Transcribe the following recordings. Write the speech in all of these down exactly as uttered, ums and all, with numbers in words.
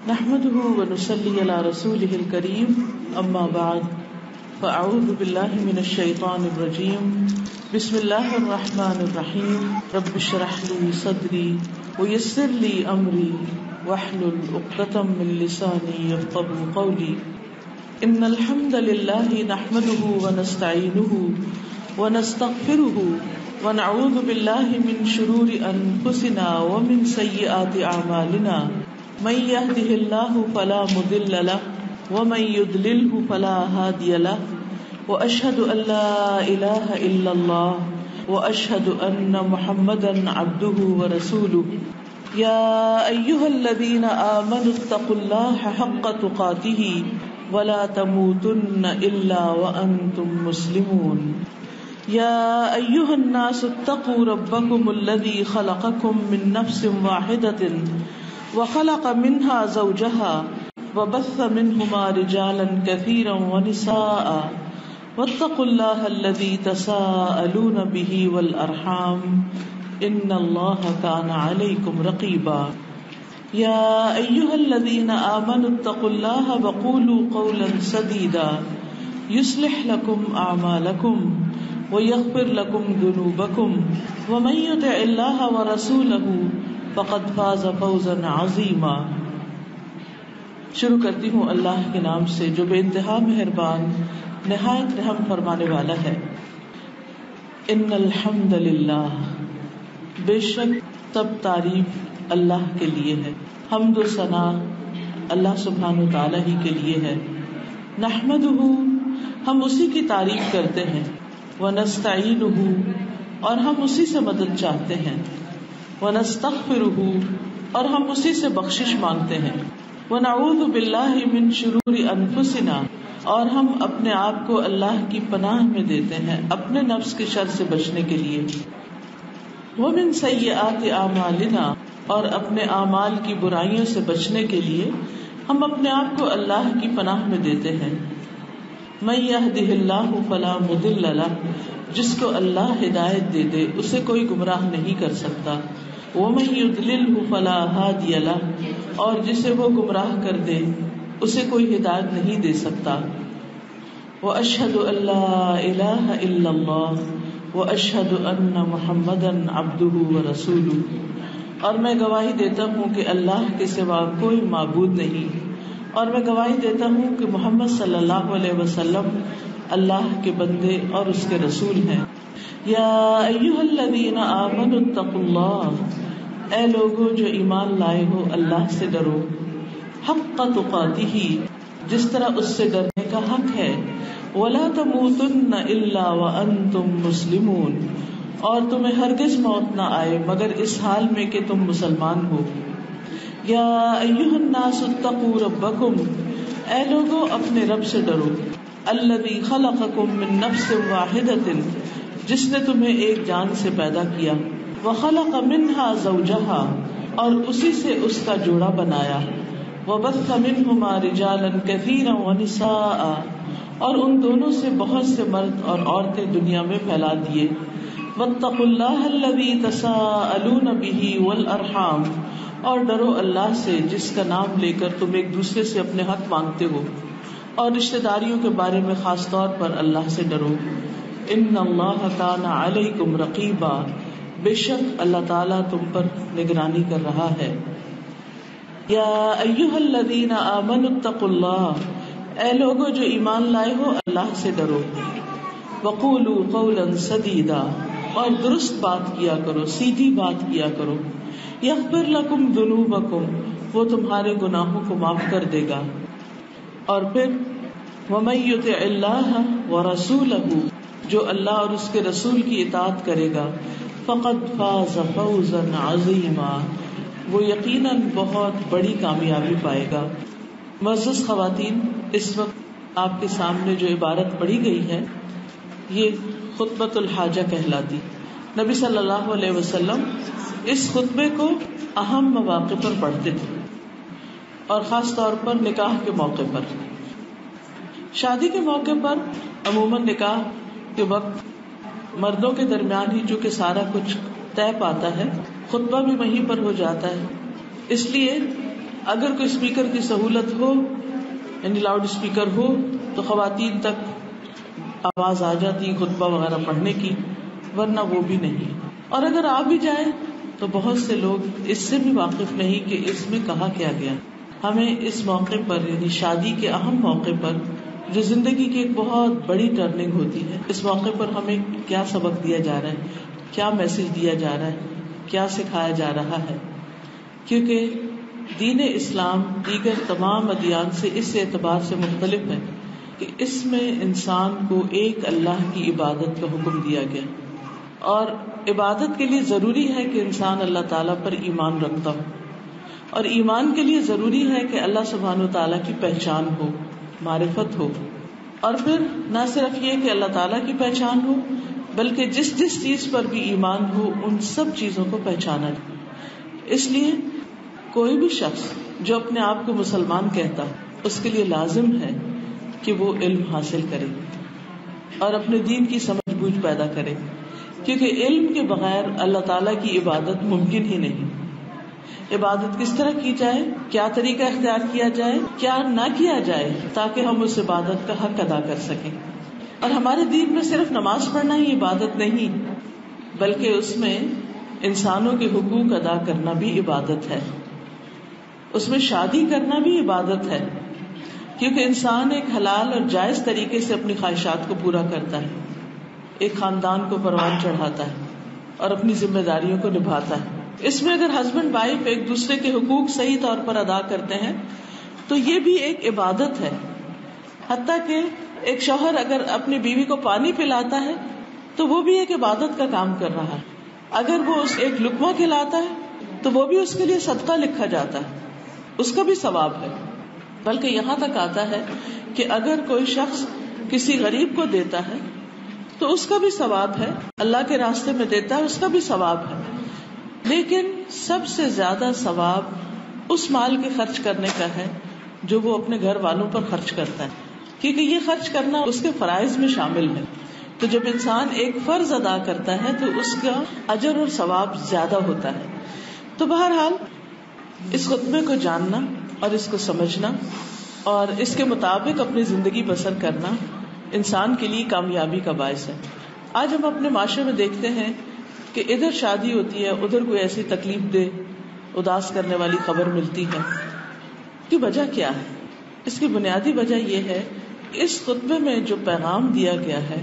نحمده ونصلي على رسوله الكريم اما بعد فاعوذ بالله من الشيطان الرجيم بسم الله الرحمن الرحيم رب اشرح لي صدري ويسر لي امري واحلل عقدة من لساني يفقهوا قولي ان الحمد لله نحمده ونستعينه ونستغفره ونعوذ بالله من شرور انفسنا ومن سيئات اعمالنا من يهده الله فلا مضل له ومن يضلله فلا هادي له واشهد ان لا اله الا الله واشهد ان محمدا عبده ورسوله يا ايها الذين امنوا اتقوا الله حق تقاته ولا تموتن الا وانتم مسلمون يا ايها الناس اتقوا ربكم الذي خلقكم من نفس واحدة وخلق منها زوجها وبث منهما رجالا كثيرا ونساء واتقوا الله الذي تساءلون به والأرحام إن الله كان عليكم رقيبا يا أيها الذين آمنوا اتقوا الله وقولوا قولا سديدا يصلح لكم أعمالكم ويغفر لكم ذنوبكم ومن يطع الله ورسوله فقد فاز فوزا عظیما. شروع کرتی ہوں اللہ کے نام سے جو بے انتہا مہربان نہایت رحم فرمانے والا ہے. ان الحمد للہ، بے شک تب تعریف اللہ کے لیے ہے، حمد و ثنا اللہ سبحانہ وتعالی ہی کے لیے ہے. نحمدہ، ہم اسی کی تعریف کرتے ہیں. ونستعینہ، اور ہم اسی سے مدد چاہتے ہیں. ونستغفرہ، اور ہم اسی سے بخشش مانگتے ہیں. ونعوذ باللہ من شرور انفسنا، اور ہم اپنے آپ کو اللہ کی پناہ میں دیتے ہیں اپنے نفس کے شر سے بچنے کے لیے. ومن سیئات اعمالنا، اور اپنے اعمال کی برائیوں سے بچنے کے لیے ہم اپنے آپ کو اللہ کی پناہ میں دیتے ہیں. من یہدہ اللہ فلا مضل لہ، جس کو اللہ ہدایت دے دے اسے کوئی گمراہ نہیں کر سکتا. ومن یضللہ فلا ہادی لہ، اور جسے وہ گمراہ کر دے اسے کوئی ہدایت نہیں دے سکتا. واشہد ان لا الہ الا اللہ واشہد ان محمدا عبدہ ورسولہ، اور میں گواہی دیتا ہوں کہ اللہ کے سوا کوئی معبود نہیں، اور میں گواہی دیتا ہوں کہ محمد صلی اللہ علیہ وسلم اللہ کے بندے اور اس کے رسول ہیں. یا ایھا الذین آمنوا اتقوا اللہ، اے لوگو جو ایمان لائے ہو اللہ سے ڈرو. حق تقاتہ، جس طرح اس سے ڈرنے کا حق ہے. ولا تموتن الا وانتم مسلمون، اور تمہیں ہرگز موت نہ آئے مگر اس حال میں کہ تم مسلمان ہو. یا ایھا الناس اتقوا ربکم، اے لوگو اپنے رب سے ڈرو. الذی خلقکم من نفس واحدۃ، جس نے تمہیں ایک جان سے پیدا کیا. وخلق منها زوجها، اور اسی سے اس کا جوڑا بنایا. وبث منهما رجالا كثيرا ونساء، اور ان دونوں سے بہت سے مرد اور عورتیں دنیا میں پھیلا دیے. واتقوا الله الذي تساءلون به والارحام، اور ڈرو اللہ سے جس کا نام لے کر تم ایک دوسرے سے اپنے حق مانگتے ہو، اور رشتہ داریوں کے بارے میں خاص طور پر اللہ سے ڈرو. ان اللہ کان علیکم رقیبا، بے شک اللہ تعالیٰ تم پر نگرانی کر رہا ہے. یا ایھا الذین آمنوا اتقوا اللہ، اے لوگو جو ایمان لائے ہو اللہ سے ڈرو. وقولوا قولا سدیدا، اور درست بات کیا کرو، سیدھی بات کیا کرو. یغفر لکم ذنوبکم، وہ تمہارے گناہوں کو معاف کر دے گا. اور پھر ومن یطع اللہ ورسولہ، جو اللہ اور اس کے رسول کی اطاعت کرے گا. فقد فاز فوزا عظیما، وہ یقیناً بہت بڑی کامیابی پائے گا. معزز خواتین، اس وقت آپ کے سامنے جو عبارت پڑھی گئی ہے یہ خطبۃ الحاجہ کہلاتی. نبی صلی اللہ علیہ وسلم اس خطبے کو اہم مواقع پر پڑھتے تھے، اور خاص طور پر نکاح کے موقع پر. شادی کے موقع پر عموماً نکاح کے وقت مردوں کے درمیان ہی چونکہ سارا کچھ طے پاتا ہے، خطبہ بھی وہیں پر ہو جاتا ہے، اس لیے اگر کوئی اسپیکر کی سہولت ہو یعنی لاؤڈ اسپیکر ہو تو خواتین تک آواز آ جاتی خطبہ وغیرہ پڑھنے کی، ورنہ وہ بھی نہیں. اور اگر آ بھی جائے تو بہت سے لوگ اس سے بھی واقف نہیں کہ اس میں کہا کیا گیا. ہمیں اس موقع پر یعنی شادی کے اہم موقع پر جو زندگی کی ایک بہت بڑی ٹرننگ ہوتی ہے، اس موقع پر ہمیں کیا سبق دیا جا رہا ہے، کیا میسج دیا جا رہا ہے، کیا سکھایا جا رہا ہے. کیونکہ دین اسلام دیگر تمام ادیان سے اس اعتبار سے مختلف ہے کہ اس میں انسان کو ایک اللہ کی عبادت کا حکم دیا گیا، اور عبادت کے لیے ضروری ہے کہ انسان اللہ تعالیٰ پر ایمان رکھتا ہو، اور ایمان کے لیے ضروری ہے کہ اللہ سبحانہ و تعالیٰ کی پہچان ہو، معرفت ہو. اور پھر نہ صرف یہ کہ اللہ تعالیٰ کی پہچان ہو بلکہ جس جس چیز پر بھی ایمان ہو ان سب چیزوں کو پہچانا جائے. اس لیے کوئی بھی شخص جو اپنے آپ کو مسلمان کہتا اس کے لیے لازم ہے کہ وہ علم حاصل کرے اور اپنے دین کی سمجھ بوجھ پیدا کرے، کیونکہ علم کے بغیر اللہ تعالیٰ کی عبادت ممکن ہی نہیں. عبادت کس طرح کی جائے، کیا طریقہ اختیار کیا جائے، کیا نہ کیا جائے تاکہ ہم اس عبادت کا حق ادا کر سکیں. اور ہمارے دین میں صرف نماز پڑھنا ہی عبادت نہیں بلکہ اس میں انسانوں کے حقوق ادا کرنا بھی عبادت ہے، اس میں شادی کرنا بھی عبادت ہے، کیونکہ انسان ایک حلال اور جائز طریقے سے اپنی خواہشات کو پورا کرتا ہے، ایک خاندان کو پروان چڑھاتا ہے اور اپنی ذمہ داریوں کو نبھاتا ہے. اس میں اگر ہسبینڈ وائف ایک دوسرے کے حقوق صحیح طور پر ادا کرتے ہیں تو یہ بھی ایک عبادت ہے. حتیٰ کہ ایک شوہر اگر اپنی بیوی کو پانی پلاتا ہے تو وہ بھی ایک عبادت کا کام کر رہا ہے. اگر وہ اس ایک لقمہ کھلاتا ہے تو وہ بھی اس کے لیے صدقہ لکھا جاتا ہے، اس کا بھی ثواب ہے. بلکہ یہاں تک آتا ہے کہ اگر کوئی شخص کسی غریب کو دیتا ہے تو اس کا بھی ثواب ہے، اللہ کے راستے میں دیتا ہے اس کا بھی ثواب ہے. لیکن سب سے زیادہ ثواب اس مال کے خرچ کرنے کا ہے جو وہ اپنے گھر والوں پر خرچ کرتا ہے، کیونکہ یہ خرچ کرنا اس کے فرائض میں شامل ہے. تو جب انسان ایک فرض ادا کرتا ہے تو اس کا اجر اور ثواب زیادہ ہوتا ہے. تو بہرحال اس خطبے کو جاننا اور اس کو سمجھنا اور اس کے مطابق اپنی زندگی بسر کرنا انسان کے لیے کامیابی کا باعث ہے. آج ہم اپنے معاشرے میں دیکھتے ہیں کہ ادھر شادی ہوتی ہے، ادھر کوئی ایسی تکلیف دہ اداس کرنے والی خبر ملتی ہے. کی وجہ کیا ہے؟ اس کی بنیادی وجہ یہ ہے اس خطبے میں جو پیغام دیا گیا ہے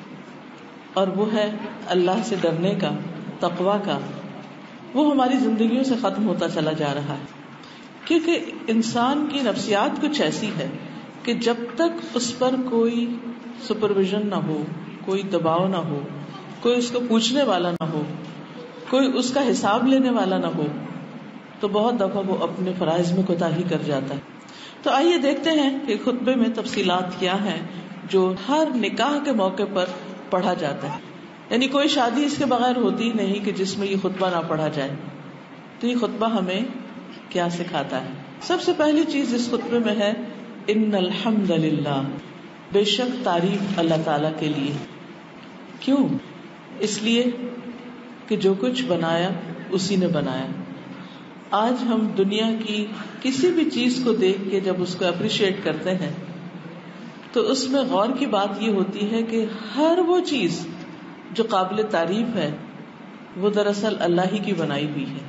اور وہ ہے اللہ سے ڈرنے کا، تقویٰ کا، وہ ہماری زندگیوں سے ختم ہوتا چلا جا رہا ہے. کیونکہ انسان کی نفسیات کچھ ایسی ہے کہ جب تک اس پر کوئی سپرویژن نہ ہو، کوئی دباؤ نہ ہو، کوئی اس کو پوچھنے والا نہ ہو، کوئی اس کا حساب لینے والا نہ ہو، تو بہت دفعہ وہ اپنے فرائض میں کوتاہی کر جاتا ہے. تو آئیے دیکھتے ہیں کہ خطبے میں تفصیلات کیا ہیں جو ہر نکاح کے موقع پر پڑھا جاتا ہے. یعنی کوئی شادی اس کے بغیر ہوتی ہی نہیں کہ جس میں یہ خطبہ نہ پڑھا جائے. تو یہ خطبہ ہمیں کیا سکھاتا ہے؟ سب سے پہلی چیز اس خطبے میں ہے ان الحمد للہ، بے شک تعریف اللہ تعالیٰ کے لیے. کیوں؟ اس لیے کہ جو کچھ بنایا اسی نے بنایا. آج ہم دنیا کی کسی بھی چیز کو دیکھ کے جب اس کو اپریشیٹ کرتے ہیں تو اس میں غور کی بات یہ ہوتی ہے کہ ہر وہ چیز جو قابل تعریف ہے وہ دراصل اللہ ہی کی بنائی ہوئی ہے،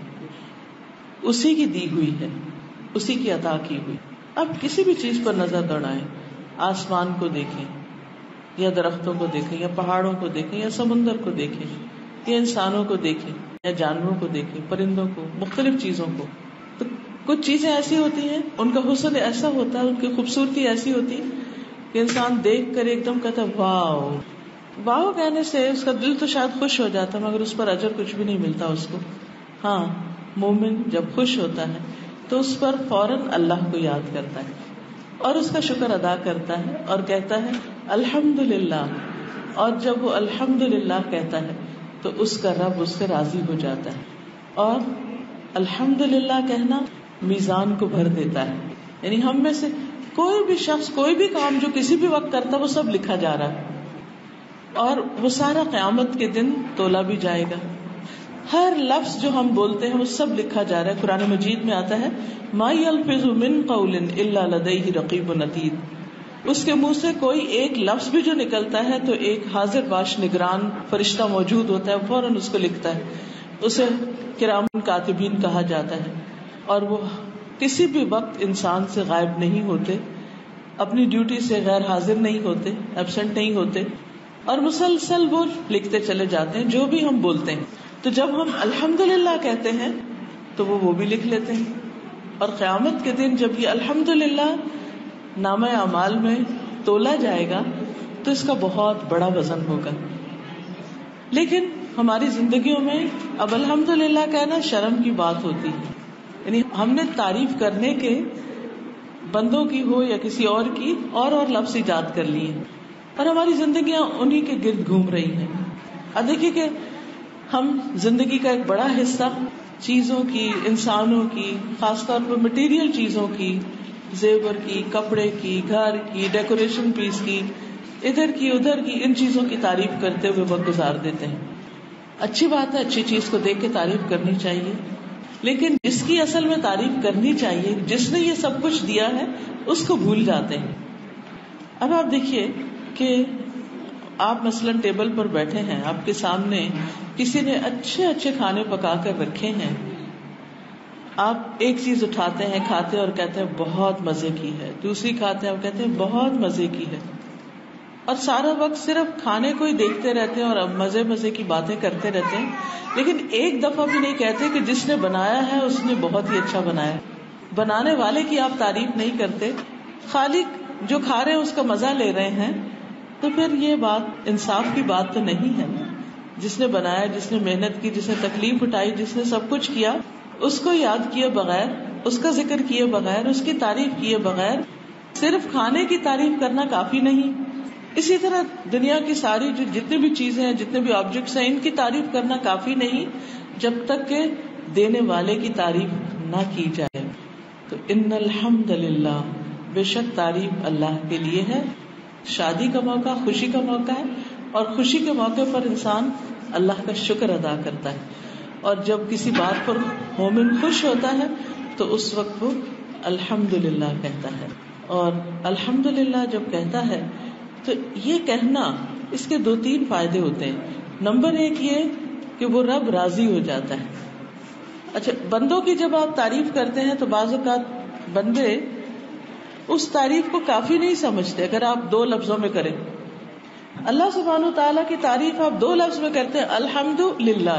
اسی کی دی ہوئی ہے، اسی کی عطا کی ہوئی. اب کسی بھی چیز پر نظر دوڑائیں، آسمان کو دیکھیں یا درختوں کو دیکھیں یا پہاڑوں کو دیکھیں یا سمندر کو دیکھیں یا انسانوں کو دیکھیں یا جانوروں کو دیکھیں، پرندوں کو، مختلف چیزوں کو. تو کچھ چیزیں ایسی ہوتی ہیں، ان کا حسن ایسا ہوتا ہے، ان کی خوبصورتی ایسی ہوتی ہے کہ انسان دیکھ کر ایک دم کہتا ہے واو. واو کہنے سے اس کا دل تو شاید خوش ہو جاتا ہے مگر اس پر اجر کچھ بھی نہیں ملتا اس کو. ہاں، مومن جب خوش ہوتا ہے تو اس پر فوراً اللہ کو یاد کرتا ہے اور اس کا شکر ادا کرتا ہے اور کہتا ہے الحمدللہ. اور جب وہ الحمدللہ کہتا ہے تو اس کا رب اس سے راضی ہو جاتا ہے. اور الحمدللہ کہنا میزان کو بھر دیتا ہے. یعنی ہم میں سے کوئی بھی شخص کوئی بھی کام جو کسی بھی وقت کرتا ہے وہ سب لکھا جا رہا ہے اور وہ سارا قیامت کے دن تولا بھی جائے گا. ہر لفظ جو ہم بولتے ہیں وہ سب لکھا جا رہا ہے. قرآن مجید میں آتا ہے ما یلفظ من قول الا لدیہ رقیب عتید. اس کے منہ سے کوئی ایک لفظ بھی جو نکلتا ہے تو ایک حاضر باش نگران فرشتہ موجود ہوتا ہے, فوراً اس کو لکھتا ہے. اسے کرام کاتبین کہا جاتا ہے, اور وہ کسی بھی وقت انسان سے غائب نہیں ہوتے, اپنی ڈیوٹی سے غیر حاضر نہیں ہوتے, ایبسنٹ نہیں ہوتے, اور مسلسل وہ لکھتے چلے جاتے ہیں جو بھی ہم بولتے ہیں. تو جب ہم الحمدللہ کہتے ہیں تو وہ وہ بھی لکھ لیتے ہیں, اور قیامت کے دن جب یہ الحمدللہ نامہ اعمال میں تولا جائے گا تو اس کا بہت بڑا وزن ہوگا. لیکن ہماری زندگیوں میں اب الحمدللہ کہنا شرم کی بات ہوتی ہے, یعنی ہم نے تعریف کرنے کے بندوں کی ہو یا کسی اور کی اور اور لفظ ایجاد کر لیے, اور ہماری زندگیاں انہی کے گرد گھوم رہی ہیں. اب دیکھیے کہ ہم زندگی کا ایک بڑا حصہ چیزوں کی, انسانوں کی, خاص طور پر مٹیریل چیزوں کی, زیور کی, کپڑے کی, گھر کی, ڈیکوریشن پیس کی, ادھر کی ادھر کی, ان چیزوں کی تعریف کرتے ہوئے وقت گزار دیتے ہیں. اچھی بات ہے, اچھی چیز کو دیکھ کے تعریف کرنی چاہیے, لیکن جس کی اصل میں تعریف کرنی چاہیے, جس نے یہ سب کچھ دیا ہے, اس کو بھول جاتے ہیں. اب آپ دیکھیے کہ آپ مثلاً ٹیبل پر بیٹھے ہیں, آپ کے سامنے کسی نے اچھے اچھے کھانے پکا کر رکھے ہیں, آپ ایک چیز اٹھاتے ہیں, کھاتے اور کہتے ہیں بہت مزے کی ہے, دوسری کھاتے ہیں اور کہتے ہیں بہت مزے کی ہے, اور سارا وقت صرف کھانے کو ہی دیکھتے رہتے ہیں اور اب مزے مزے کی باتیں کرتے رہتے ہیں, لیکن ایک دفعہ بھی نہیں کہتے کہ جس نے بنایا ہے اس نے بہت ہی اچھا بنایا. بنانے والے کی آپ تعریف نہیں کرتے, خالق جو کھا رہے ہیں اس کا مزہ لے رہے ہیں, تو پھر یہ بات انصاف کی بات تو نہیں ہے نا. جس نے بنایا, جس نے محنت کی, جس نے تکلیف اٹھائی, جس نے سب کچھ کیا, اس کو یاد کیے بغیر, اس کا ذکر کیے بغیر, اس کی تعریف کیے بغیر صرف کھانے کی تعریف کرنا کافی نہیں. اسی طرح دنیا کی ساری جو جتنی بھی چیزیں ہیں, جتنے بھی آبجیکٹس ہیں, ان کی تعریف کرنا کافی نہیں جب تک کہ دینے والے کی تعریف نہ کی جائے. تو ان الحمدللہ, بے شک تعریف اللہ کے لیے ہے. شادی کا موقع خوشی کا موقع ہے, اور خوشی کے موقع پر انسان اللہ کا شکر ادا کرتا ہے, اور جب کسی بات پر مومن خوش ہوتا ہے تو اس وقت وہ الحمدللہ کہتا ہے. اور الحمدللہ جب کہتا ہے تو یہ کہنا, اس کے دو تین فائدے ہوتے ہیں. نمبر ایک یہ کہ وہ رب راضی ہو جاتا ہے. اچھا, بندوں کی جب آپ تعریف کرتے ہیں تو بعض اوقات بندے اس تعریف کو کافی نہیں سمجھتے. اگر آپ دو لفظوں میں کریں, اللہ سبحانہ تعالیٰ کی تعریف آپ دو لفظ میں کرتے ہیں الحمدللہ.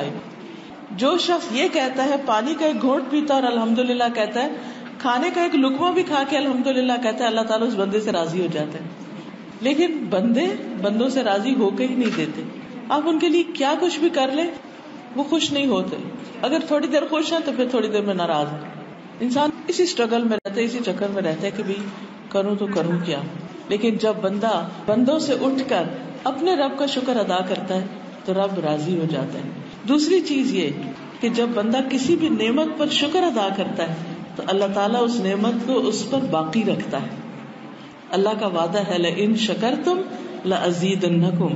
جو شخص یہ کہتا ہے, پانی کا ایک گھونٹ پیتا اور الحمدللہ کہتا ہے, کھانے کا ایک لقمہ بھی کھا کے الحمدللہ کہتا ہے, اللہ تعالیٰ اس بندے سے راضی ہو جاتے ہیں. لیکن بندے بندوں سے راضی ہو کے ہی نہیں دیتے. آپ ان کے لیے کیا کچھ بھی کر لیں وہ خوش نہیں ہوتے. اگر تھوڑی دیر خوش ہیں تو پھر تھوڑی دیر میں ناراض ہیں. انسان اسی اسٹرگل میں رہتا ہے, اسی چکر میں رہتا ہے کہ بھی کروں تو کروں کیا. لیکن جب بندہ بندوں سے اٹھ کر اپنے رب کا شکر ادا کرتا ہے تو رب راضی ہو جاتا ہے. دوسری چیز یہ کہ جب بندہ کسی بھی نعمت پر شکر ادا کرتا ہے تو اللہ تعالیٰ اس نعمت کو اس پر باقی رکھتا ہے. اللہ کا وعدہ ہے لئن شکرتم لأزیدنکم,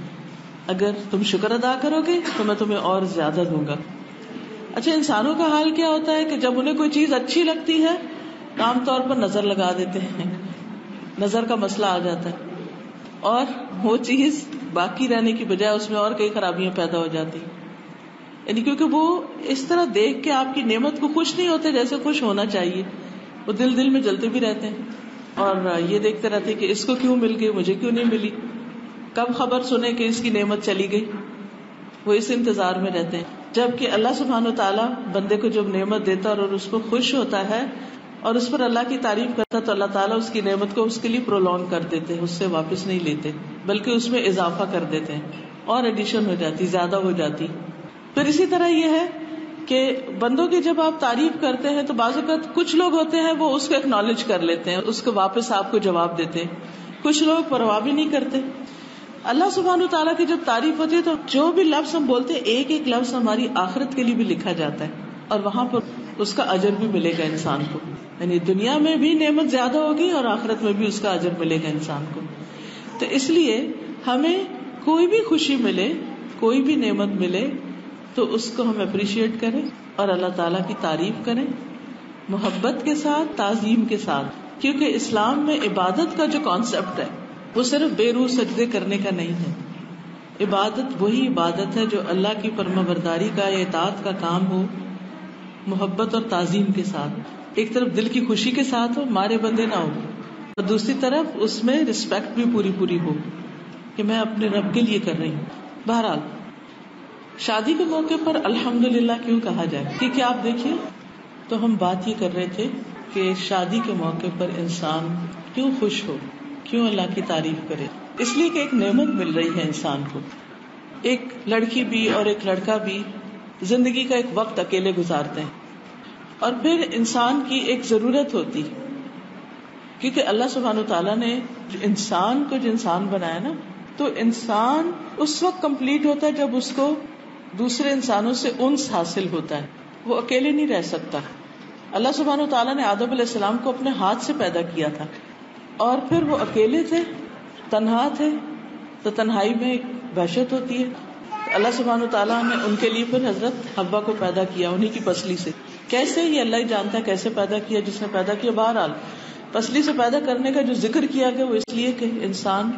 اگر تم شکر ادا کرو گے تو میں تمہیں اور زیادہ دوں گا. اچھا, انسانوں کا حال کیا ہوتا ہے کہ جب انہیں کوئی چیز اچھی لگتی ہے عام طور پر نظر لگا دیتے ہیں, نظر کا مسئلہ آ جاتا ہے, اور وہ چیز باقی رہنے کی بجائے اس میں اور کئی خرابیاں پیدا ہو جاتی. یعنی کیونکہ وہ اس طرح دیکھ کے آپ کی نعمت کو خوش نہیں ہوتے جیسے خوش ہونا چاہیے. وہ دل دل میں جلتے بھی رہتے ہیں اور یہ دیکھتے رہتے کہ اس کو کیوں مل گئی, مجھے کیوں نہیں ملی, کب خبر سنے کہ اس کی نعمت چلی گئی. وہ اس انتظار میں رہتے ہیں. جبکہ اللہ سبحانہ و تعالیٰ بندے کو جب نعمت دیتا اور اس کو خوش ہوتا ہے اور اس پر اللہ کی تعریف کرتا تو اللہ تعالیٰ اس کی نعمت کو اس کے لیے پرولونگ کر دیتے ہیں, اس سے واپس نہیں لیتے بلکہ اس میں اضافہ کر دیتے ہیں, اور ایڈیشن ہو جاتی, زیادہ ہو جاتی. پھر اسی طرح یہ ہے کہ بندوں کی جب آپ تعریف کرتے ہیں تو بعض اوقات کچھ لوگ ہوتے ہیں وہ اس کو ایکنالج کر لیتے ہیں, اس کو واپس آپ کو جواب دیتے ہیں. کچھ لوگ پرواہ بھی نہیں کرتے. اللہ سبحانہ تعالیٰ کی جب تعریف ہوتی ہے تو جو بھی لفظ ہم بولتے ہیں ایک ایک لفظ ہماری آخرت کے لیے بھی لکھا جاتا ہے, اور وہاں پر اس کا اجر بھی ملے گا انسان کو. یعنی دنیا میں بھی نعمت زیادہ ہوگی اور آخرت میں بھی اس کا اجر ملے گا انسان کو. تو اس لیے ہمیں کوئی بھی خوشی ملے, کوئی بھی نعمت ملے, تو اس کو ہم اپریشیٹ کریں اور اللہ تعالیٰ کی تعریف کریں محبت کے ساتھ، تعظیم کے ساتھ. کیونکہ اسلام میں عبادت کا جو کانسیپٹ ہے وہ صرف بے روح سجدے کرنے کا نہیں ہے. عبادت وہی عبادت ہے جو اللہ کی فرما برداری کا یا اطاعت کا کام ہو محبت اور تعظیم کے ساتھ. ایک طرف دل کی خوشی کے ساتھ ہو، مارے بندے نہ ہو، اور دوسری طرف اس میں رسپیکٹ بھی پوری پوری ہو کہ میں اپنے رب کے لیے کر رہی ہوں. بہرحال شادی کے موقع پر الحمدللہ کیوں کہا جائے؟ کیونکہ آپ دیکھیے تو ہم بات یہ کر رہے تھے کہ شادی کے موقع پر انسان کیوں خوش ہو، کیوں اللہ کی تعریف کرے. اس لیے کہ ایک نعمت مل رہی ہے انسان کو. ایک لڑکی بھی اور ایک لڑکا بھی زندگی کا ایک وقت اکیلے گزارتے ہیں اور پھر انسان کی ایک ضرورت ہوتی، کیونکہ اللہ سبحانہ تعالیٰ نے انسان کو جو انسان بنایا نا، تو انسان اس وقت کمپلیٹ ہوتا ہے جب اس کو دوسرے انسانوں سے انس حاصل ہوتا ہے. وہ اکیلے نہیں رہ سکتا. اللہ سبحانہ تعالیٰ نے آدم علیہ السلام کو اپنے ہاتھ سے پیدا کیا تھا اور پھر وہ اکیلے تھے، تنہا تھے، تو تنہائی میں ایک وحشت ہوتی ہے. اللہ سبحانہ تعالیٰ نے ان کے لیے پھر حضرت حوا کو پیدا کیا انہی کی پسلی سے. کیسے یہ اللہ ہی جانتا ہے کیسے پیدا کیا جس نے پیدا کیا. بہرحال پسلی سے پیدا کرنے کا جو ذکر کیا گیا وہ اس لیے کہ انسان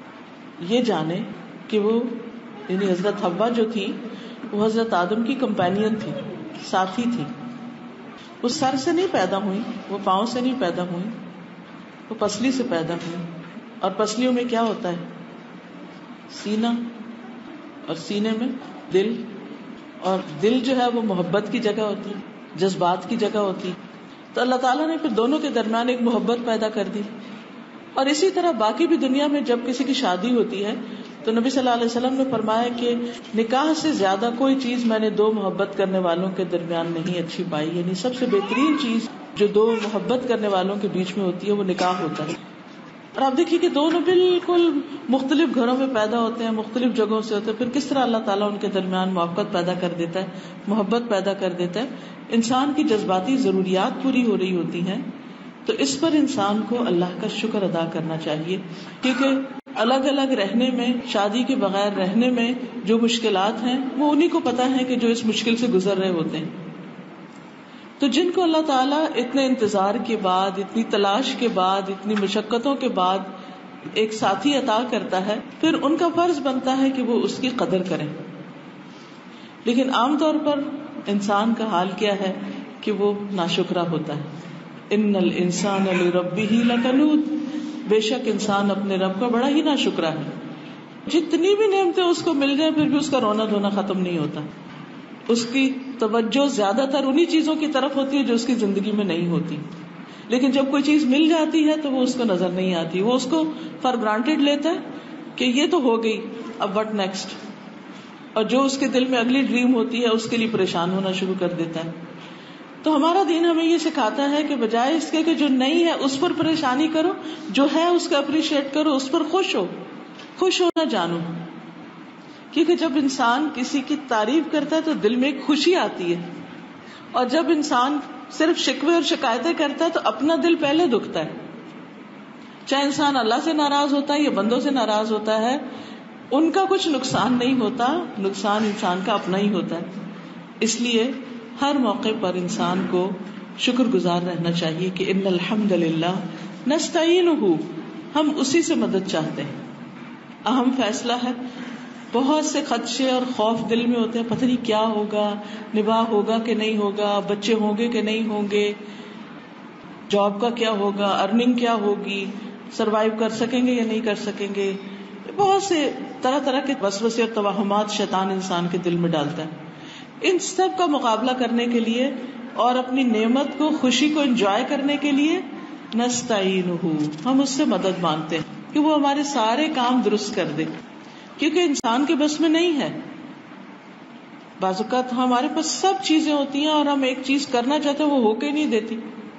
یہ جانے کہ وہ یعنی حضرت حوا جو تھی وہ حضرت آدم کی کمپینین تھی، ساتھی تھی. وہ سر سے نہیں پیدا ہوئی، وہ پاؤں سے نہیں پیدا ہوئی، وہ پسلی سے پیدا ہوئی. اور پسلیوں میں کیا ہوتا ہے؟ سینہ، اور سینے میں دل، اور دل جو ہے وہ محبت کی جگہ ہوتی ہے، جذبات کی جگہ ہوتی. تو اللہ تعالیٰ نے پھر دونوں کے درمیان ایک محبت پیدا کر دی. اور اسی طرح باقی بھی دنیا میں جب کسی کی شادی ہوتی ہے تو نبی صلی اللہ علیہ وسلم نے فرمایا کہ نکاح سے زیادہ کوئی چیز میں نے دو محبت کرنے والوں کے درمیان نہیں اچھی پائی. یعنی سب سے بہترین چیز جو دو محبت کرنے والوں کے بیچ میں ہوتی ہے وہ نکاح ہوتا ہے. اور آپ دیکھیے کہ دونوں بالکل مختلف گھروں میں پیدا ہوتے ہیں، مختلف جگہوں سے ہوتے ہیں، پھر کس طرح اللہ تعالیٰ ان کے درمیان محبت پیدا کر دیتا ہے، محبت پیدا کر دیتا ہے. انسان کی جذباتی ضروریات پوری ہو رہی ہوتی ہیں تو اس پر انسان کو اللہ کا شکر ادا کرنا چاہیے. کیونکہ الگ الگ رہنے میں، شادی کے بغیر رہنے میں جو مشکلات ہیں وہ انہی کو پتا ہے کہ جو اس مشکل سے گزر رہے ہوتے ہیں. تو جن کو اللہ تعالیٰ اتنے انتظار کے بعد، اتنی تلاش کے بعد، اتنی مشقتوں کے بعد ایک ساتھی عطا کرتا ہے، پھر ان کا فرض بنتا ہے کہ وہ اس کی قدر کریں. لیکن عام طور پر انسان کا حال کیا ہے کہ وہ ناشکرا ہوتا ہے. ان الانسان لربہ لکنود، بے شک انسان اپنے رب کا بڑا ہی ناشکرا ہے. جتنی بھی نعمتیں اس کو مل جائیں پھر بھی اس کا رونا دھونا ختم نہیں ہوتا. اس کی توجہ زیادہ تر انہی چیزوں کی طرف ہوتی ہے جو اس کی زندگی میں نہیں ہوتی. لیکن جب کوئی چیز مل جاتی ہے تو وہ اس کو نظر نہیں آتی، وہ اس کو فار گرانٹیڈ لیتا ہے کہ یہ تو ہو گئی، اب وٹ نیکسٹ. اور جو اس کے دل میں اگلی ڈریم ہوتی ہے اس کے لیے پریشان ہونا شروع کر دیتا ہے. تو ہمارا دین ہمیں یہ سکھاتا ہے کہ بجائے اس کے کہ جو نہیں ہے اس پر پریشانی کرو، جو ہے اس کا اپریشیٹ کرو، اس پر خوش ہو، خوش ہونا جانو. کیونکہ جب انسان کسی کی تعریف کرتا ہے تو دل میں ایک خوشی آتی ہے، اور جب انسان صرف شکوے اور شکایتیں کرتا ہے تو اپنا دل پہلے دکھتا ہے. چاہے انسان اللہ سے ناراض ہوتا ہے یا بندوں سے ناراض ہوتا ہے، ان کا کچھ نقصان نہیں ہوتا، نقصان انسان کا اپنا ہی ہوتا ہے. اس لیے ہر موقع پر انسان کو شکر گزار رہنا چاہیے کہ ان الحمد للہ نستعینہ، ہم اسی سے مدد چاہتے ہیں. اہم فیصلہ ہے، بہت سے خدشے اور خوف دل میں ہوتے ہیں، پتہ نہیں کیا ہوگا، نباہ ہوگا کہ نہیں ہوگا، بچے ہوں گے کہ نہیں ہوں گے، جاب کا کیا ہوگا، ارننگ کیا ہوگی، سروائیو کر سکیں گے یا نہیں کر سکیں گے. بہت سے طرح طرح کے وسوسے اور توہمات شیطان انسان کے دل میں ڈالتا ہے. ان سب کا مقابلہ کرنے کے لیے اور اپنی نعمت کو، خوشی کو انجوائے کرنے کے لیے نستعینہ، ہم اس سے مدد مانگتے ہیں کہ وہ ہمارے سارے کام درست کر دے. کیونکہ انسان کے بس میں نہیں ہے. بعض اوقات ہمارے پاس سب چیزیں ہوتی ہیں اور ہم ایک چیز کرنا چاہتے ہیں وہ ہو کے نہیں دیتی.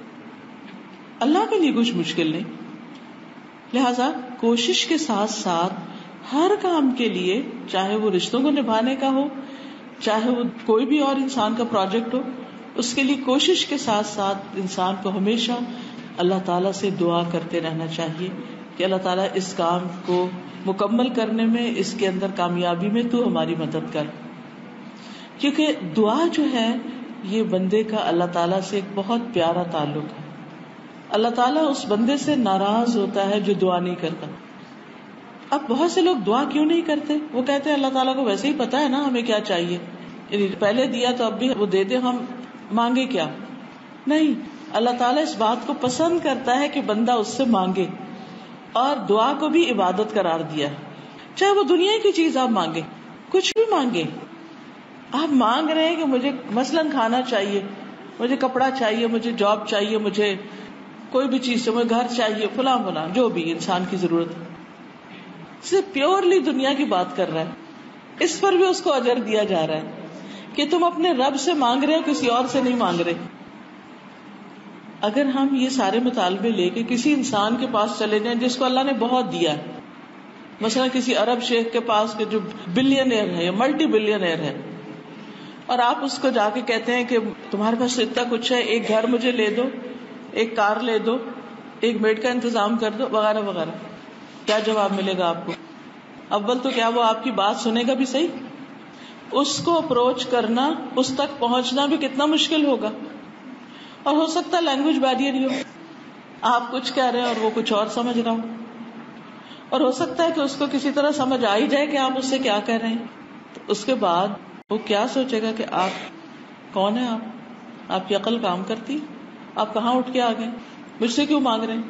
اللہ کے لیے کچھ مشکل نہیں. لہذا کوشش کے ساتھ ساتھ ہر کام کے لیے، چاہے وہ رشتوں کو نبھانے کا ہو، چاہے وہ کوئی بھی اور انسان کا پروجیکٹ ہو، اس کے لیے کوشش کے ساتھ ساتھ انسان کو ہمیشہ اللہ تعالیٰ سے دعا کرتے رہنا چاہیے کہ اللہ تعالیٰ اس کام کو مکمل کرنے میں، اس کے اندر کامیابی میں تو ہماری مدد کر. کیونکہ دعا جو ہے یہ بندے کا اللہ تعالیٰ سے ایک بہت پیارا تعلق ہے. اللہ تعالیٰ اس بندے سے ناراض ہوتا ہے جو دعا نہیں کرتا. اب بہت سے لوگ دعا کیوں نہیں کرتے؟ وہ کہتے ہیں اللہ تعالیٰ کو ویسے ہی پتا ہے نا ہمیں کیا چاہیے, یعنی پہلے دیا تو اب بھی وہ دے دے, ہم مانگے کیا. نہیں, اللہ تعالیٰ اس بات کو پسند کرتا ہے کہ بندہ اس سے مانگے, اور دعا کو بھی عبادت قرار دیا. چاہے وہ دنیا کی چیز آپ مانگے, کچھ بھی مانگے, آپ مانگ رہے ہیں کہ مجھے مثلاً کھانا چاہیے, مجھے کپڑا چاہیے, مجھے جاب چاہیے, مجھے کوئی بھی چیز سے مجھے گھر چاہیے, فلاں فلاں جو بھی انسان کی ضرورت ہے, صرف پیورلی دنیا کی بات کر رہا ہے. اس پر بھی اس کو اجر دیا جا رہا ہے کہ تم اپنے رب سے مانگ رہے ہو, کسی اور سے نہیں مانگ رہے. اگر ہم یہ سارے مطالبے لے کے کسی انسان کے پاس چلے جائیں جس کو اللہ نے بہت دیا ہے, مثلا کسی عرب شیخ کے پاس کے جو بلینئر ہے یا ملٹی بلینئر ہے, اور آپ اس کو جا کے کہتے ہیں کہ تمہارے پاس اتنا کچھ ہے, ایک گھر مجھے لے دو, ایک کار لے دو, ایک بیڈ کا انتظام کر دو, وغیرہ وغیرہ, کیا جواب ملے گا آپ کو؟ اول تو کیا وہ آپ کی بات سنے گا بھی صحیح؟ اس کو اپروچ کرنا, اس تک پہنچنا بھی کتنا مشکل ہوگا. اور ہو سکتا ہے لینگویج بیریئر ہی ہو, آپ کچھ کہہ رہے ہیں اور وہ کچھ اور سمجھ رہا ہو, اور ہو سکتا ہے کہ اس کو کسی طرح سمجھ آ ہی جائے کہ آپ اس سے کیا کہہ رہے ہیں. تو اس کے بعد وہ کیا سوچے گا کہ آپ کون ہیں, آپ آپ کی عقل کام کرتی, آپ کہاں اٹھ کے آ گئے, مجھ سے کیوں مانگ رہے ہیں.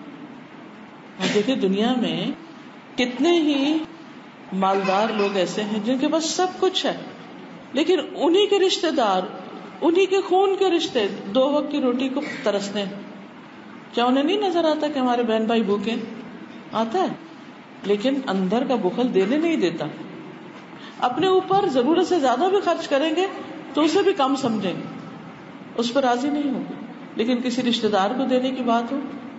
اور دیکھیں دنیا میں کتنے ہی مالدار لوگ ایسے ہیں جن کے پاس سب کچھ ہے, لیکن انہی کے رشتہ دار, انہی کے خون کے رشتے دو وقت کی روٹی کو ترستے ہیں. کیا انہیں نہیں نظر آتا کہ ہمارے بہن بھائی بھوکے؟ آتا ہے, لیکن اندر کا بخل دینے نہیں دیتا. اپنے اوپر ضرورت سے زیادہ بھی خرچ کریں گے تو اسے بھی کم سمجھیں گے, اس پر راضی نہیں ہوگا. لیکن کسی رشتہ دار کو دینے کی بات ہو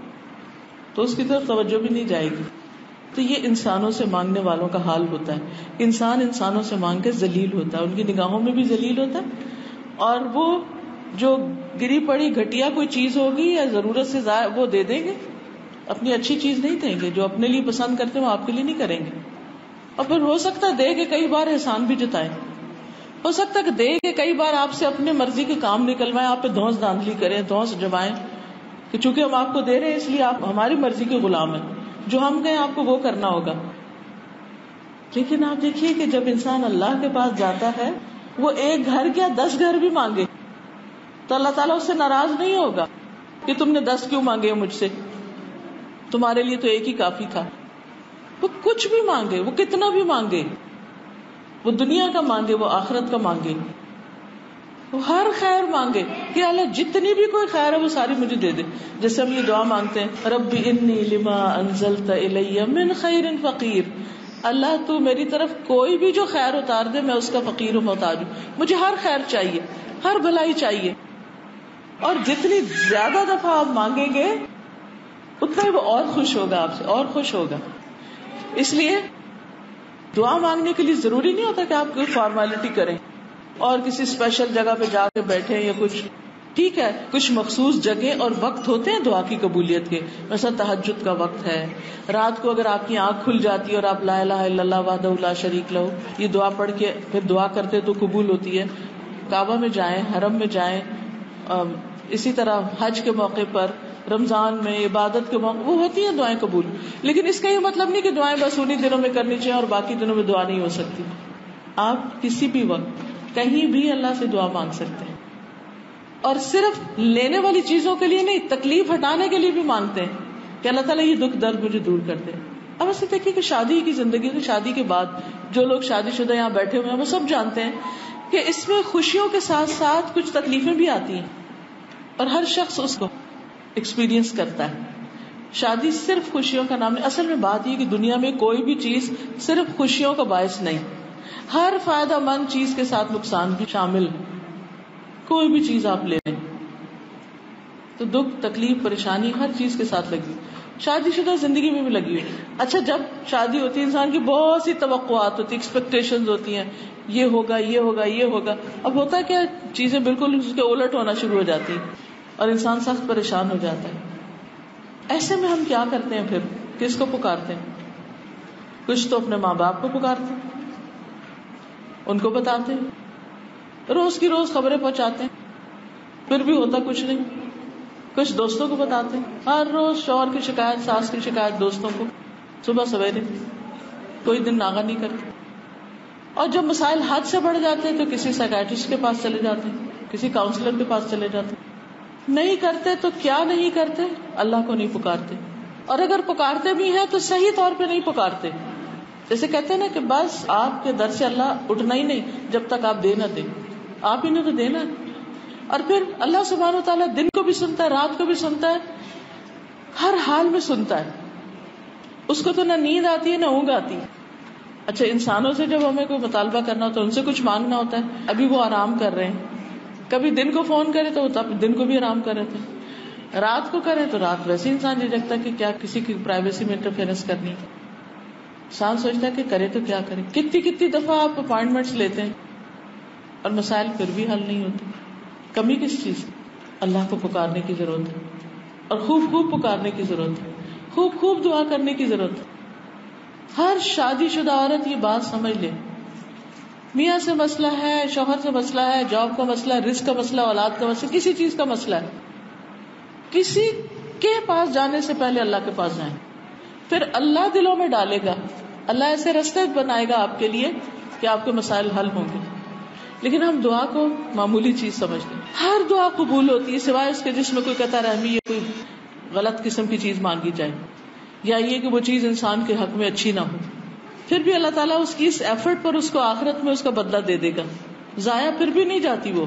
تو اس کی طرف توجہ بھی نہیں جائے گی. تو یہ انسانوں سے مانگنے والوں کا حال ہوتا ہے. انسان انسانوں سے مانگ کے ذلیل ہوتا ہے, ان کی نگاہوں میں بھی ذلیل ہوتا ہے, اور وہ جو گری پڑی گھٹیا کوئی چیز ہوگی یا ضرورت سے زائد وہ دے دیں گے, اپنی اچھی چیز نہیں دیں گے. جو اپنے لیے پسند کرتے ہیں وہ آپ کے لیے نہیں کریں گے. اور پھر ہو سکتا ہے دے کے کئی بار احسان بھی جتائیں, ہو سکتا ہے کہ دے کے کئی بار آپ سے اپنے مرضی کے کام نکلوائیں, آپ پہ دھونس دھاندلی کریں, دھونس جمائیں کہ چونکہ ہم آپ کو دے رہے ہیں اس لیے آپ ہماری مرضی کے غلام ہیں, جو ہم کہیں آپ کو وہ کرنا ہوگا. لیکن آپ دیکھیے کہ جب انسان اللہ کے پاس جاتا ہے, وہ ایک گھر کیا دس گھر بھی مانگے تو اللہ تعالیٰ اس سے ناراض نہیں ہوگا کہ تم نے دس کیوں مانگے مجھ سے, تمہارے لیے تو ایک ہی کافی تھا. وہ کچھ بھی مانگے, وہ کتنا بھی مانگے, وہ دنیا کا مانگے, وہ آخرت کا مانگے, وہ ہر خیر مانگے کہ اللہ جتنی بھی کوئی خیر ہے وہ ساری مجھے دے دے. جیسے ہم یہ دعا مانگتے ہیں, رب انی لما انزلت الی من خیر فقیر, اللہ تو میری طرف کوئی بھی جو خیر اتار دے میں اس کا فقیر ہوں, محتاج ہوں, مجھے ہر خیر چاہیے, ہر بھلائی چاہیے. اور جتنی زیادہ دفعہ آپ مانگیں گے اتنا ہی وہ اور خوش ہوگا آپ سے, اور خوش ہوگا. اس لیے دعا مانگنے کے لیے ضروری نہیں ہوتا کہ آپ کوئی فارمیلٹی کریں اور کسی اسپیشل جگہ پہ جا کے بیٹھے یا کچھ. ٹھیک ہے, کچھ مخصوص جگہ اور وقت ہوتے ہیں دعا کی قبولیت کے, مثلا تہجد کا وقت ہے, رات کو اگر آپ کی آنکھ کھل جاتی ہے اور آپ لا الہ الا اللہ وحدہ لا شریک لہ یہ دعا پڑھ کے پھر دعا کرتے تو قبول ہوتی ہے. کعبہ میں جائیں, حرم میں جائیں, اسی طرح حج کے موقع پر, رمضان میں, عبادت کے موقع, وہ ہوتی ہیں دعائیں قبول. لیکن اس کا یہ مطلب نہیں کہ دعائیں بس انہی دنوں میں کرنی چاہیے اور باقی دنوں میں دعا نہیں ہو سکتی. آپ کسی بھی وقت کہیں بھی اللہ سے دعا مانگ سکتے ہیں, اور صرف لینے والی چیزوں کے لیے نہیں, تکلیف ہٹانے کے لیے بھی مانگتے ہیں کہ اللہ تعالیٰ یہ دکھ درد مجھے دور کر دے. اب ایسے دیکھیے کہ شادی کی زندگی میں, شادی کے بعد جو لوگ شادی شدہ یہاں بیٹھے ہوئے ہیں وہ سب جانتے ہیں کہ اس میں خوشیوں کے ساتھ ساتھ کچھ تکلیفیں بھی آتی ہیں, اور ہر شخص اس کو ایکسپیرینس کرتا ہے. شادی صرف خوشیوں کا نام نہیں. اصل میں بات یہ کہ دنیا میں کوئی بھی چیز صرف خوشیوں کا باعث نہیں, ہر فائدہ مند چیز کے ساتھ نقصان بھی شامل ہے. کوئی بھی چیز آپ لے لیں تو دکھ, تکلیف, پریشانی ہر چیز کے ساتھ لگی, شادی شدہ زندگی میں بھی لگی ہوئی. اچھا, جب شادی ہوتی ہے انسان کی بہت سی توقعات ہوتی, ایکسپیکٹیشنز ہوتی ہیں, یہ ہوگا یہ ہوگا یہ ہوگا. اب ہوتا ہے کیا, چیزیں بالکل اس کے الٹ ہونا شروع ہو جاتی اور انسان سخت پریشان ہو جاتا ہے. ایسے میں ہم کیا کرتے ہیں, پھر کس کو پکارتے ہیں؟ کچھ تو اپنے ماں باپ کو پکارتے ہیں, ان کو بتاتے ہیں, روز کی روز خبریں پہنچاتے ہیں، پھر بھی ہوتا کچھ نہیں. کچھ دوستوں کو بتاتے ہیں، ہر روز شوہر کی شکایت، ساس کی شکایت دوستوں کو، صبح سویرے، کوئی دن ناغہ نہیں کرتے. اور جب مسائل حد سے بڑھ جاتے ہیں تو کسی سائیکیٹرسٹ کے پاس چلے جاتے ہیں، کسی کاؤنسلر کے پاس چلے جاتے ہیں. نہیں کرتے تو کیا نہیں کرتے؟ اللہ کو نہیں پکارتے، اور اگر پکارتے بھی ہیں تو صحیح طور پہ نہیں پکارتے. جیسے کہتے ہیں نا کہ بس آپ کے در سے اللہ اٹھنا ہی نہیں جب تک آپ دے نہ دیں، آپ ہی نے تو دینا ہے. اور پھر اللہ سبحانہ و تعالیٰ دن کو بھی سنتا ہے، رات کو بھی سنتا ہے، ہر حال میں سنتا ہے. اس کو تو نہ نیند آتی ہے نہ اونگ آتی. اچھا، انسانوں سے جب ہمیں کوئی مطالبہ کرنا ہوتا ہے، ان سے کچھ مانگنا ہوتا ہے، ابھی وہ آرام کر رہے ہیں. کبھی دن کو فون کرے تو دن کو بھی آرام کر رہے تھے، رات کو کرے تو رات. ویسے انسان یہ جگتا کہ کیا کسی کی پرائیویسی میں انٹرفیئرنس کرنی. انسان سوچتا ہے کہ کرے تو کیا کرے. کتنی کتنی دفعہ آپ اپوائنٹمنٹس لیتے ہیں اور مسائل پھر بھی حل نہیں ہوتے. کمی کس چیز؟ اللہ کو پکارنے کی ضرورت ہے، اور خوب خوب پکارنے کی ضرورت ہے، خوب خوب دعا کرنے کی ضرورت ہے. ہر شادی شدہ عورت یہ بات سمجھ لے، میاں سے مسئلہ ہے، شوہر سے مسئلہ ہے، جاب کا مسئلہ ہے، رزق کا مسئلہ، اولاد کا مسئلہ، کسی چیز کا مسئلہ ہے، کسی کے پاس جانے سے پہلے اللہ کے پاس جائیں. پھر اللہ دلوں میں ڈالے گا، اللہ ایسے رستے بنائے گا آپ کے لیے کہ آپ کے مسائل حل ہوں گے. لیکن ہم دعا کو معمولی چیز سمجھتے ہیں. ہر دعا قبول ہوتی ہے سوائے اس کے جس میں کوئی قطع رحمی یا کوئی غلط قسم کی چیز مانگی جائے، یا یہ کہ وہ چیز انسان کے حق میں اچھی نہ ہو. پھر بھی اللہ تعالیٰ اس کی اس ایفرٹ پر اس کو آخرت میں اس کا بدلہ دے دے گا، ضائع پھر بھی نہیں جاتی وہ.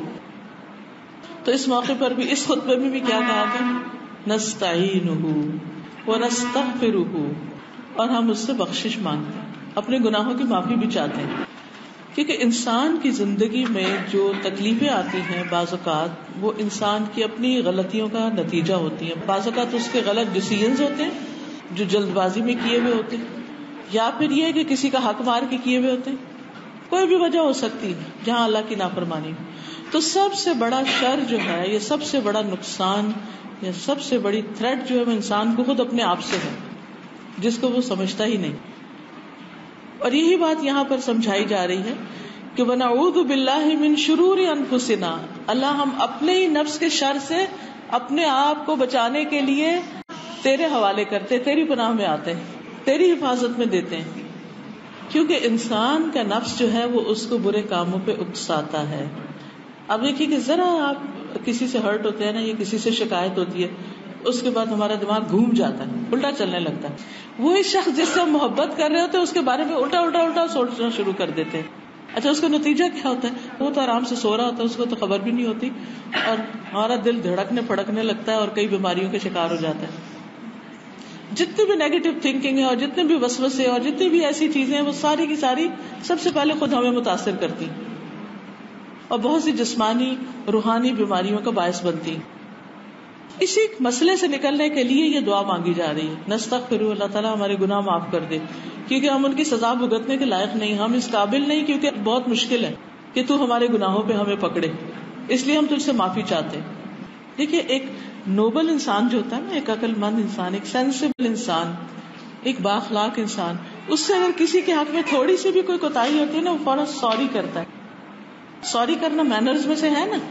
تو اس موقع پر بھی، اس خطبے میں بھی کیا کہا گیا؟ نستعینہ ونستغفرہ، اور ہم اس سے بخشش مانگتے ہیں، اپنے گناہوں کی معافی بھی چاہتے ہیں. کیونکہ انسان کی زندگی میں جو تکلیفیں آتی ہیں بعض اوقات وہ انسان کی اپنی غلطیوں کا نتیجہ ہوتی ہیں. بعض اوقات اس کے غلط ڈیسیژنز ہوتے ہیں جو جلد بازی میں کیے ہوئے ہوتے ہیں، یا پھر یہ کہ کسی کا حق مار کے کیے ہوئے ہوتے ہیں. کوئی بھی وجہ ہو سکتی ہے جہاں اللہ کی نافرمانی. تو سب سے بڑا شر جو ہے، یہ سب سے بڑا نقصان یا سب سے بڑی تھریٹ جو ہے وہ انسان کو خود اپنے آپ سے ہے، جس کو وہ سمجھتا ہی نہیں. اور یہی بات یہاں پر سمجھائی جا رہی ہے کہ وَنَعُوذُ بِاللَّهِ مِن شُرُورِ أَنفُسِنَا، اللہ ہم اپنے ہی نفس کے شر سے اپنے آپ کو بچانے کے لیے تیرے حوالے کرتے، تیری پناہ میں آتے ہیں، تیری حفاظت میں دیتے ہیں. کیونکہ انسان کا نفس جو ہے وہ اس کو برے کاموں پہ اکساتا ہے. اب دیکھیے کہ ذرا آپ کسی سے ہرٹ ہوتے ہیں نا، یا کسی سے شکایت ہوتی ہے، اس کے بعد ہمارا دماغ گھوم جاتا ہے، الٹا چلنے لگتا ہے. وہی شخص جس سے ہم محبت کر رہے ہوتے ہیں اس کے بارے میں الٹا الٹا الٹا سوچنا شروع کر دیتے ہیں. اچھا، اس کا نتیجہ کیا ہوتا ہے؟ وہ تو آرام سے سو رہا ہوتا ہے، اس کو تو خبر بھی نہیں ہوتی، اور ہمارا دل دھڑکنے پھڑکنے لگتا ہے اور کئی بیماریوں کا شکار ہو جاتا ہے. جتنی بھی نیگیٹو تھنکنگ ہے اور جتنے بھی وسوسے اور جتنی بھی ایسی چیزیں ہیں وہ ساری کی ساری سب سے پہلے خود ہمیں متاثر کرتی اور بہت سی جسمانی روحانی بیماریوں کا باعث بنتی. اسی مسئلے سے نکلنے کے لیے یہ دعا مانگی جا رہی ہے، نستغفر، اللہ تعالیٰ ہمارے گناہ معاف کر دے، کیونکہ ہم ان کی سزا بھگتنے کے لائق نہیں، ہم اس قابل نہیں، کیونکہ بہت مشکل ہے کہ تو ہمارے گناہوں پہ ہمیں پکڑے، اس لیے ہم تجھ سے معافی چاہتے ہیں. دیکھیے، ایک نوبل انسان جو ہوتا ہے نا، ایک عقل مند انسان، ایک سینسیبل انسان، ایک بااخلاق انسان، اس سے اگر کسی کے حق میں تھوڑی سی بھی کوئی کوتاہی ہوتی ہے نا، وہ فوراً سوری کرتا ہے. سوری کرنا مینرز میں سے ہے نا.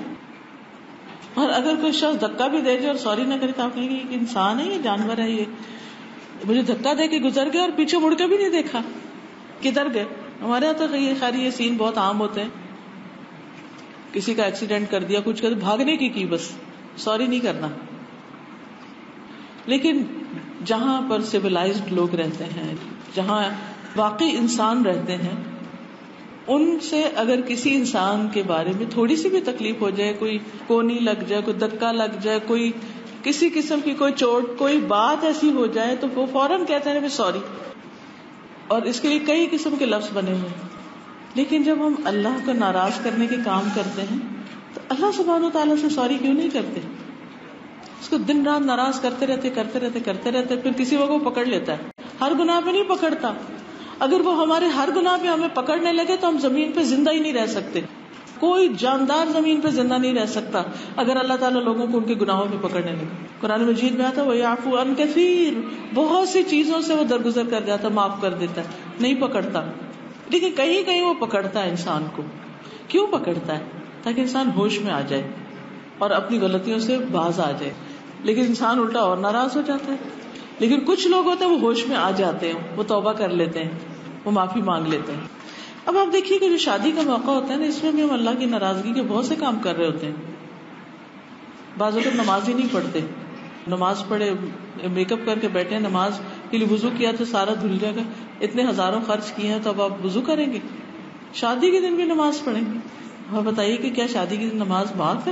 اور اگر کوئی شخص دھکا بھی دے جائے اور سوری نہ کرے تو آپ کہیں گے یہ انسان ہے، یہ جانور ہے، یہ مجھے دھکا دے کے گزر گئے اور پیچھے مڑ کے بھی نہیں دیکھا کدھر گئے. ہمارے یہاں تو یہ خیر یہ سین بہت عام ہوتے ہیں، کسی کا ایکسیڈنٹ کر دیا، کچھ کر بھاگنے کی کی بس، سوری نہیں کرنا. لیکن جہاں پر سویلائزڈ لوگ رہتے ہیں، جہاں واقعی انسان رہتے ہیں، ان سے اگر کسی انسان کے بارے میں تھوڑی سی بھی تکلیف ہو جائے، کوئی کونی لگ جائے، کوئی دھکا لگ جائے، کوئی کسی قسم کی کوئی چوٹ، کوئی بات ایسی ہو جائے تو وہ فوراً کہتے ہیں سوری، اور اس کے لیے کئی قسم کے لفظ بنے ہوئے. لیکن جب ہم اللہ کو ناراض کرنے کے کام کرتے ہیں تو اللہ سبحانہ و تعالیٰ سے سوری کیوں نہیں کرتے؟ اس کو دن رات ناراض کرتے رہتے کرتے رہتے کرتے رہتے پھر کسی وقت وہ پکڑ لیتا ہے. ہر گناہ پہ نہیں پکڑتا. اگر وہ ہمارے ہر گناہ پہ ہمیں پکڑنے لگے تو ہم زمین پہ زندہ ہی نہیں رہ سکتے. کوئی جاندار زمین پہ زندہ نہیں رہ سکتا اگر اللہ تعالیٰ لوگوں کو ان کے گناہوں پہ پکڑنے لگے. قرآن مجید میں آتا ہے وَيَعْفُو عَنْ كَثِيرٍ، بہت سی چیزوں سے وہ درگزر کر جاتا ہے، معاف کر دیتا ہے، نہیں پکڑتا. لیکن کہیں کہیں وہ پکڑتا ہے انسان کو. کیوں پکڑتا ہے؟ تاکہ انسان ہوش میں آ جائے اور اپنی غلطیوں سے باز آ جائے. لیکن انسان الٹا اور ناراض ہو جاتا ہے. لیکن کچھ لوگ ہوتے ہیں وہ ہوش میں آ جاتے ہیں, وہ توبہ کر لیتے ہیں, وہ معافی مانگ لیتے ہیں. اب آپ دیکھیے کہ جو شادی کا موقع ہوتا ہے نا, اس میں بھی ہم اللہ کی ناراضگی کے بہت سے کام کر رہے ہوتے ہیں. بعض اوقات نماز ہی نہیں پڑھتے, نماز پڑھے میک اپ کر کے بیٹھے, نماز کے لیے وضو کیا تو سارا دھل جائے گا, اتنے ہزاروں خرچ کیے ہیں تو اب آپ وضو کریں گے, شادی کے دن بھی نماز پڑھیں گے. آپ بتائیے کہ کیا شادی کے دن نماز معاف ہے؟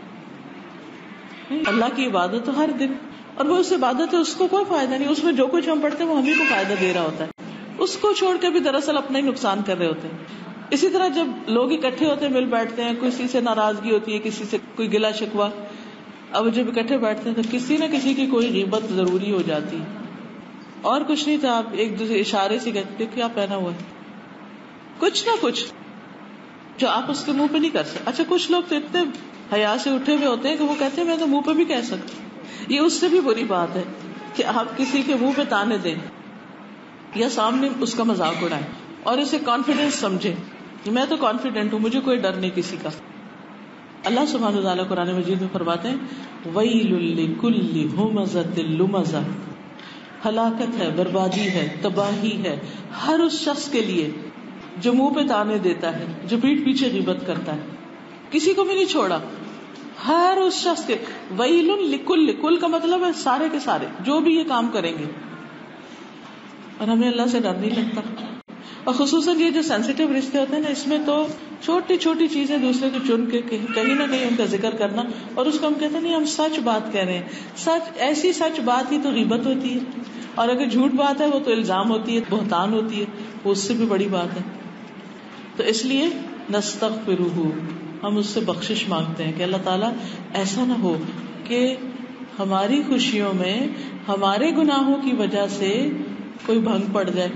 اللہ کی عبادت تو ہر دن, اور وہ اس عبادت ہے, اس کو کوئی فائدہ نہیں, اس میں جو کچھ ہم پڑھتے ہیں وہ ہمیں کو فائدہ دے رہا ہوتا ہے, اس کو چھوڑ کے بھی دراصل اپنا ہی نقصان کر رہے ہوتے ہیں. اسی طرح جب لوگ اکٹھے ہوتے ہیں, مل بیٹھتے ہیں, کسی سے ناراضگی ہوتی ہے, کسی سے کوئی گلا شکوا, اب جب اکٹھے بیٹھتے ہیں تو کسی نہ کسی کی کوئی غیبت ضروری ہو جاتی, اور کچھ نہیں تھا, آپ ایک دوسرے اشارے سے کہتے کیا پہنا ہوا ہے, کچھ نہ کچھ جو آپ اس کے منہ پہ نہیں کر سکتے. اچھا کچھ لوگ تو اتنے حیا سے اٹھے ہوئے ہوتے ہیں کہ وہ کہتے ہیں میں تو منہ پہ بھی کہہ سکتا. یہ اس سے بھی بری بات ہے کہ آپ کسی کے منہ پہ تانے دیں یا سامنے اس کا مذاق اڑائیں اور اسے کانفیڈینس سمجھیں کہ میں تو کانفیڈنٹ ہوں, مجھے کوئی ڈر نہیں کسی کا. اللہ سبحانہ وتعالی قرآن مجید میں فرماتے ہیں ویل لکل ہمزۃ لمزہ, ہلاکت ہے, بربادی ہے, تباہی ہے ہر اس شخص کے لیے جو منہ پہ تانے دیتا ہے, جو پیٹھ پیچھے غیبت کرتا ہے. کسی کو بھی نہیں چھوڑا, ہر اس شخص کے. ویل لکل, کل کا مطلب ہے سارے کے سارے جو بھی یہ کام کریں گے. اور ہمیں اللہ سے ڈر نہیں لگتا, اور خصوصاً یہ جو سینسیٹیو رشتے ہوتے ہیں نا, اس میں تو چھوٹی چھوٹی چیزیں دوسرے کو چن کے کہیں نہ کہیں ان کا ذکر کرنا, اور اس کو ہم کہتے ہیں نہیں ہم سچ بات کہہ رہے ہیں. سچ, ایسی سچ بات ہی تو غیبت ہوتی ہے, اور اگر جھوٹ بات ہے وہ تو الزام ہوتی ہے, بہتان ہوتی ہے, وہ اس سے بھی بڑی بات ہے. تو اس لیے نستغفرہ, ہم اس سے بخشش مانگتے ہیں کہ اللہ تعالیٰ ایسا نہ ہو کہ ہماری خوشیوں میں ہمارے گناہوں کی وجہ سے کوئی بھنگ پڑ جائے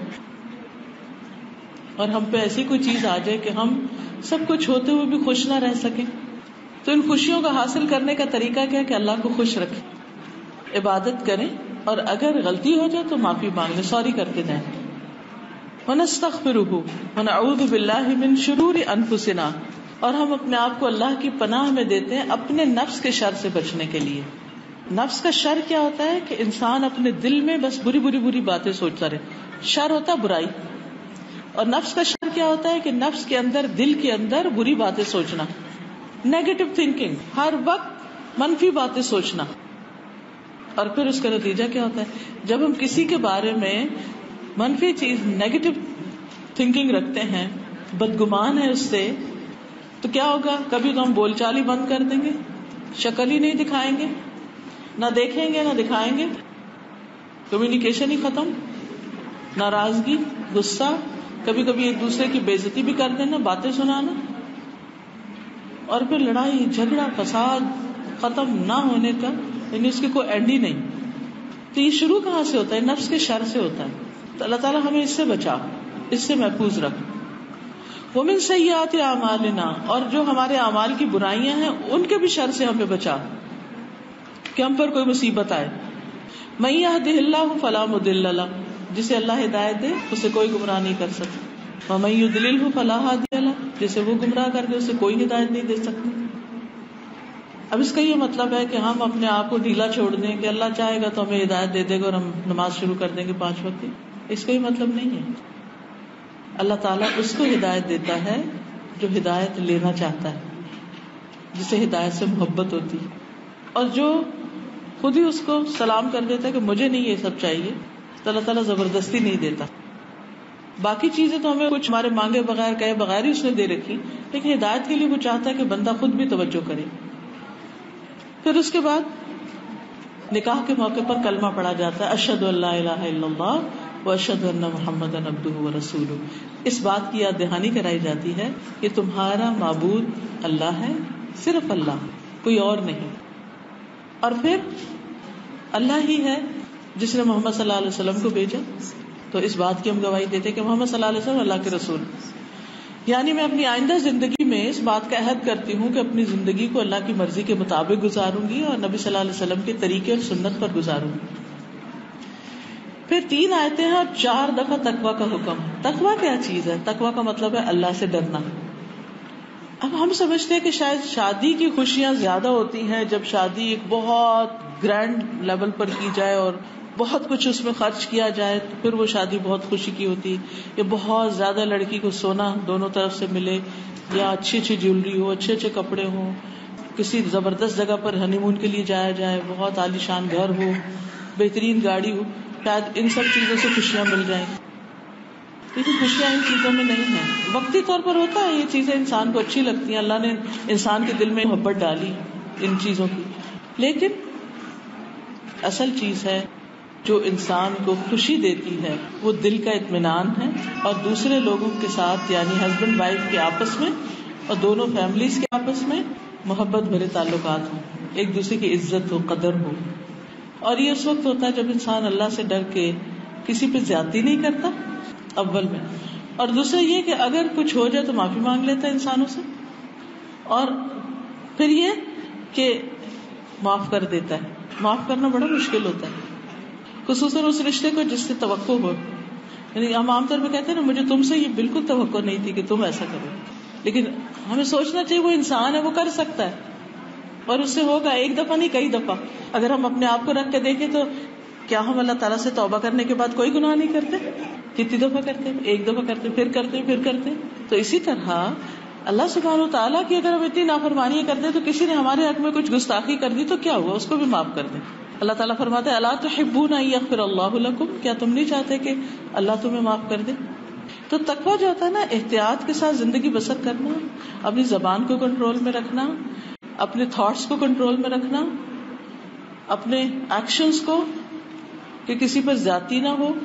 اور ہم پہ ایسی کوئی چیز آ جائے کہ ہم سب کچھ ہوتے ہوئے بھی خوش نہ رہ سکیں. تو ان خوشیوں کا حاصل کرنے کا طریقہ کیا کہ اللہ کو خوش رکھیں, عبادت کریں, اور اگر غلطی ہو جائے تو معافی مانگ لیں, سوری کر کے جائیں. وَنَسْتَغْفِرُهُ وَنَعُوذُ بِاللَّهِ مِن شُرُورِ أَنفُسِنَا, اور ہم اپنے آپ کو اللہ کی پناہ میں دیتے ہیں اپنے نفس کے شر سے بچنے کے لیے. نفس کا شر کیا ہوتا ہے کہ انسان اپنے دل میں بس بری بری بری باتیں سوچتا رہے, شر ہوتا برائی. اور نفس کا شر کیا ہوتا ہے کہ نفس کے اندر, دل کے اندر بری باتیں سوچنا, نیگیٹو تھنکنگ, ہر وقت منفی باتیں سوچنا. اور پھر اس کا نتیجہ کیا ہوتا ہے, جب ہم کسی کے بارے میں منفی چیز, نیگیٹو تھنکنگ رکھتے ہیں, بدگمان ہے اس سے, تو کیا ہوگا, کبھی تو ہم بول چال ہی بند کر دیں گے, شکل ہی نہیں دکھائیں گے, نہ دیکھیں گے نہ دکھائیں گے, کمیونیکیشن ہی ختم, ناراضگی, غصہ, کبھی کبھی ایک دوسرے کی بے عزتی بھی کر دینا, باتیں سنانا, اور پھر لڑائی جھگڑا فساد ختم نہ ہونے کا, یعنی اس کی کوئی اینڈ ہی نہیں. تو یہ شروع کہاں سے ہوتا ہے؟ نفس کے شر سے ہوتا ہے. تو اللہ تعالیٰ ہمیں اس سے بچا, اس سے محفوظ رکھ. ومن سیئات اعمالنا, اور جو ہمارے اعمال کی برائیاں ہیں ان کے بھی شر سے ہمیں بچا کہ ہم پر کوئی مصیبت آئے. من یہدہ اللہ فلا مضل لہ, جسے اللہ ہدایت دے اسے کوئی گمراہ نہیں کر سکتا. ومن یضللہ فلا ہادی لہ, جسے وہ گمراہ کر دے اسے کوئی ہدایت نہیں دے سکتا. اب اس کا یہ مطلب ہے کہ ہم اپنے آپ کو ڈھیلا چھوڑ دیں کہ اللہ چاہے گا تو ہمیں ہدایت دے دے گا اور ہم نماز شروع کر دیں گے پانچ وقت کی. اس کا یہ مطلب نہیں ہے. اللہ تعالیٰ اس کو ہدایت دیتا ہے جو ہدایت لینا چاہتا ہے, جسے ہدایت سے محبت ہوتی ہے, اور جو خود ہی اس کو سلام کر دیتا ہے کہ مجھے نہیں یہ سب چاہیے, تو اللہ تعالیٰ زبردستی نہیں دیتا. باقی چیزیں تو ہمیں کچھ ہمارے مانگے بغیر کہے بغیر ہی اس نے دے رکھی, لیکن ہدایت کے لیے وہ چاہتا ہے کہ بندہ خود بھی توجہ کرے. پھر اس کے بعد نکاح کے موقع پر کلمہ پڑھا جاتا ہے, اشہد ان لا الہ الا اللہ واشہد ان محمدًا عبدہ ورسولہ. اس بات کی یاد دہانی کرائی جاتی ہے کہ تمہارا معبود اللہ ہے, صرف اللہ, کوئی اور نہیں. اور پھر اللہ ہی ہے جس نے محمد صلی اللہ علیہ وسلم کو بھیجا, تو اس بات کی ہم گواہی دیتے کہ محمد صلی اللہ علیہ وسلم اللہ کے رسول. یعنی میں اپنی آئندہ زندگی میں اس بات کا عہد کرتی ہوں کہ اپنی زندگی کو اللہ کی مرضی کے مطابق گزاروں گی اور نبی صلی اللہ علیہ وسلم کے طریقے اور سنت پر گزاروں گی. پھر تین آیتیں ہیں اور چار دفعہ تقویٰ کا حکم. تقویٰ کیا چیز ہے؟ تقویٰ کا مطلب ہے اللہ سے ڈرنا. اب ہم سمجھتے ہیں کہ شاید شادی کی خوشیاں زیادہ ہوتی ہیں جب شادی ایک بہت گرینڈ لیول پر کی جائے اور بہت کچھ اس میں خرچ کیا جائے تو پھر وہ شادی بہت خوشی کی ہوتی، یا بہت زیادہ لڑکی کو سونا دونوں طرف سے ملے، یا اچھی اچھی جیولری ہو، اچھے اچھے کپڑے ہوں، کسی زبردست جگہ پر ہنی مون کے لیے جایا جائے، بہت عالیشان گھر ہو، بہترین گاڑی ہو، شاید ان سب چیزوں سے خوشیاں مل جائیں. لیکن خوشیاں ان چیزوں میں نہیں ہیں. وقتی طور پر ہوتا ہے یہ چیزیں انسان کو اچھی لگتی ہیں، اللہ نے انسان کے دل میں محبت ڈالی ان چیزوں کی، لیکن اصل چیز ہے جو انسان کو خوشی دیتی ہے وہ دل کا اطمینان ہے، اور دوسرے لوگوں کے ساتھ یعنی ہسبینڈ وائف کے آپس میں اور دونوں فیملیز کے آپس میں محبت بھرے تعلقات ہوں، ایک دوسرے کی عزت ہو، قدر ہو. اور یہ اس وقت ہوتا ہے جب انسان اللہ سے ڈر کے کسی پہ زیادتی نہیں کرتا اول میں، اور دوسرا یہ کہ اگر کچھ ہو جائے تو معافی مانگ لیتا ہے انسانوں سے، اور پھر یہ کہ معاف کر دیتا ہے. معاف کرنا بڑا مشکل ہوتا ہے، خصوصاً اس رشتے کو جس سے توقع ہو. یعنی ہم عام طور پہ کہتے ہیں نا مجھے تم سے یہ بالکل توقع نہیں تھی کہ تم ایسا کرو، لیکن ہمیں سوچنا چاہیے وہ انسان ہے، وہ کر سکتا ہے اور اس سے ہوگا، ایک دفعہ نہیں کئی دفعہ. اگر ہم اپنے آپ کو رکھ کے دیکھیں تو کیا ہم اللہ تعالیٰ سے توبہ کرنے کے بعد کوئی گناہ نہیں کرتے؟ کتنی دفعہ کرتے ہیں؟ ایک دفعہ کرتے پھر کرتے پھر کرتے. تو اسی طرح اللہ سبحانہ وتعالیٰ کی اگر ہم اتنی نافرمانی کرتے ہیں تو کسی نے ہمارے حق میں کچھ گستاخی کر دی تو کیا ہوا، اس کو بھی معاف کر دیں. اللہ تعالیٰ فرماتے ہیں الا تحبون ان یغفر اللہ لکم، کیا تم نہیں چاہتے کہ اللہ تمہیں معاف کر دے؟ تو تقویٰ جو ہوتا ہے نا، احتیاط کے ساتھ زندگی بسر کرنا، اپنی زبان کو کنٹرول میں رکھنا، اپنے تھاٹس کو کنٹرول میں رکھنا، اپنے ایکشنز کو کہ کسی پر زیادتی نہ ہو.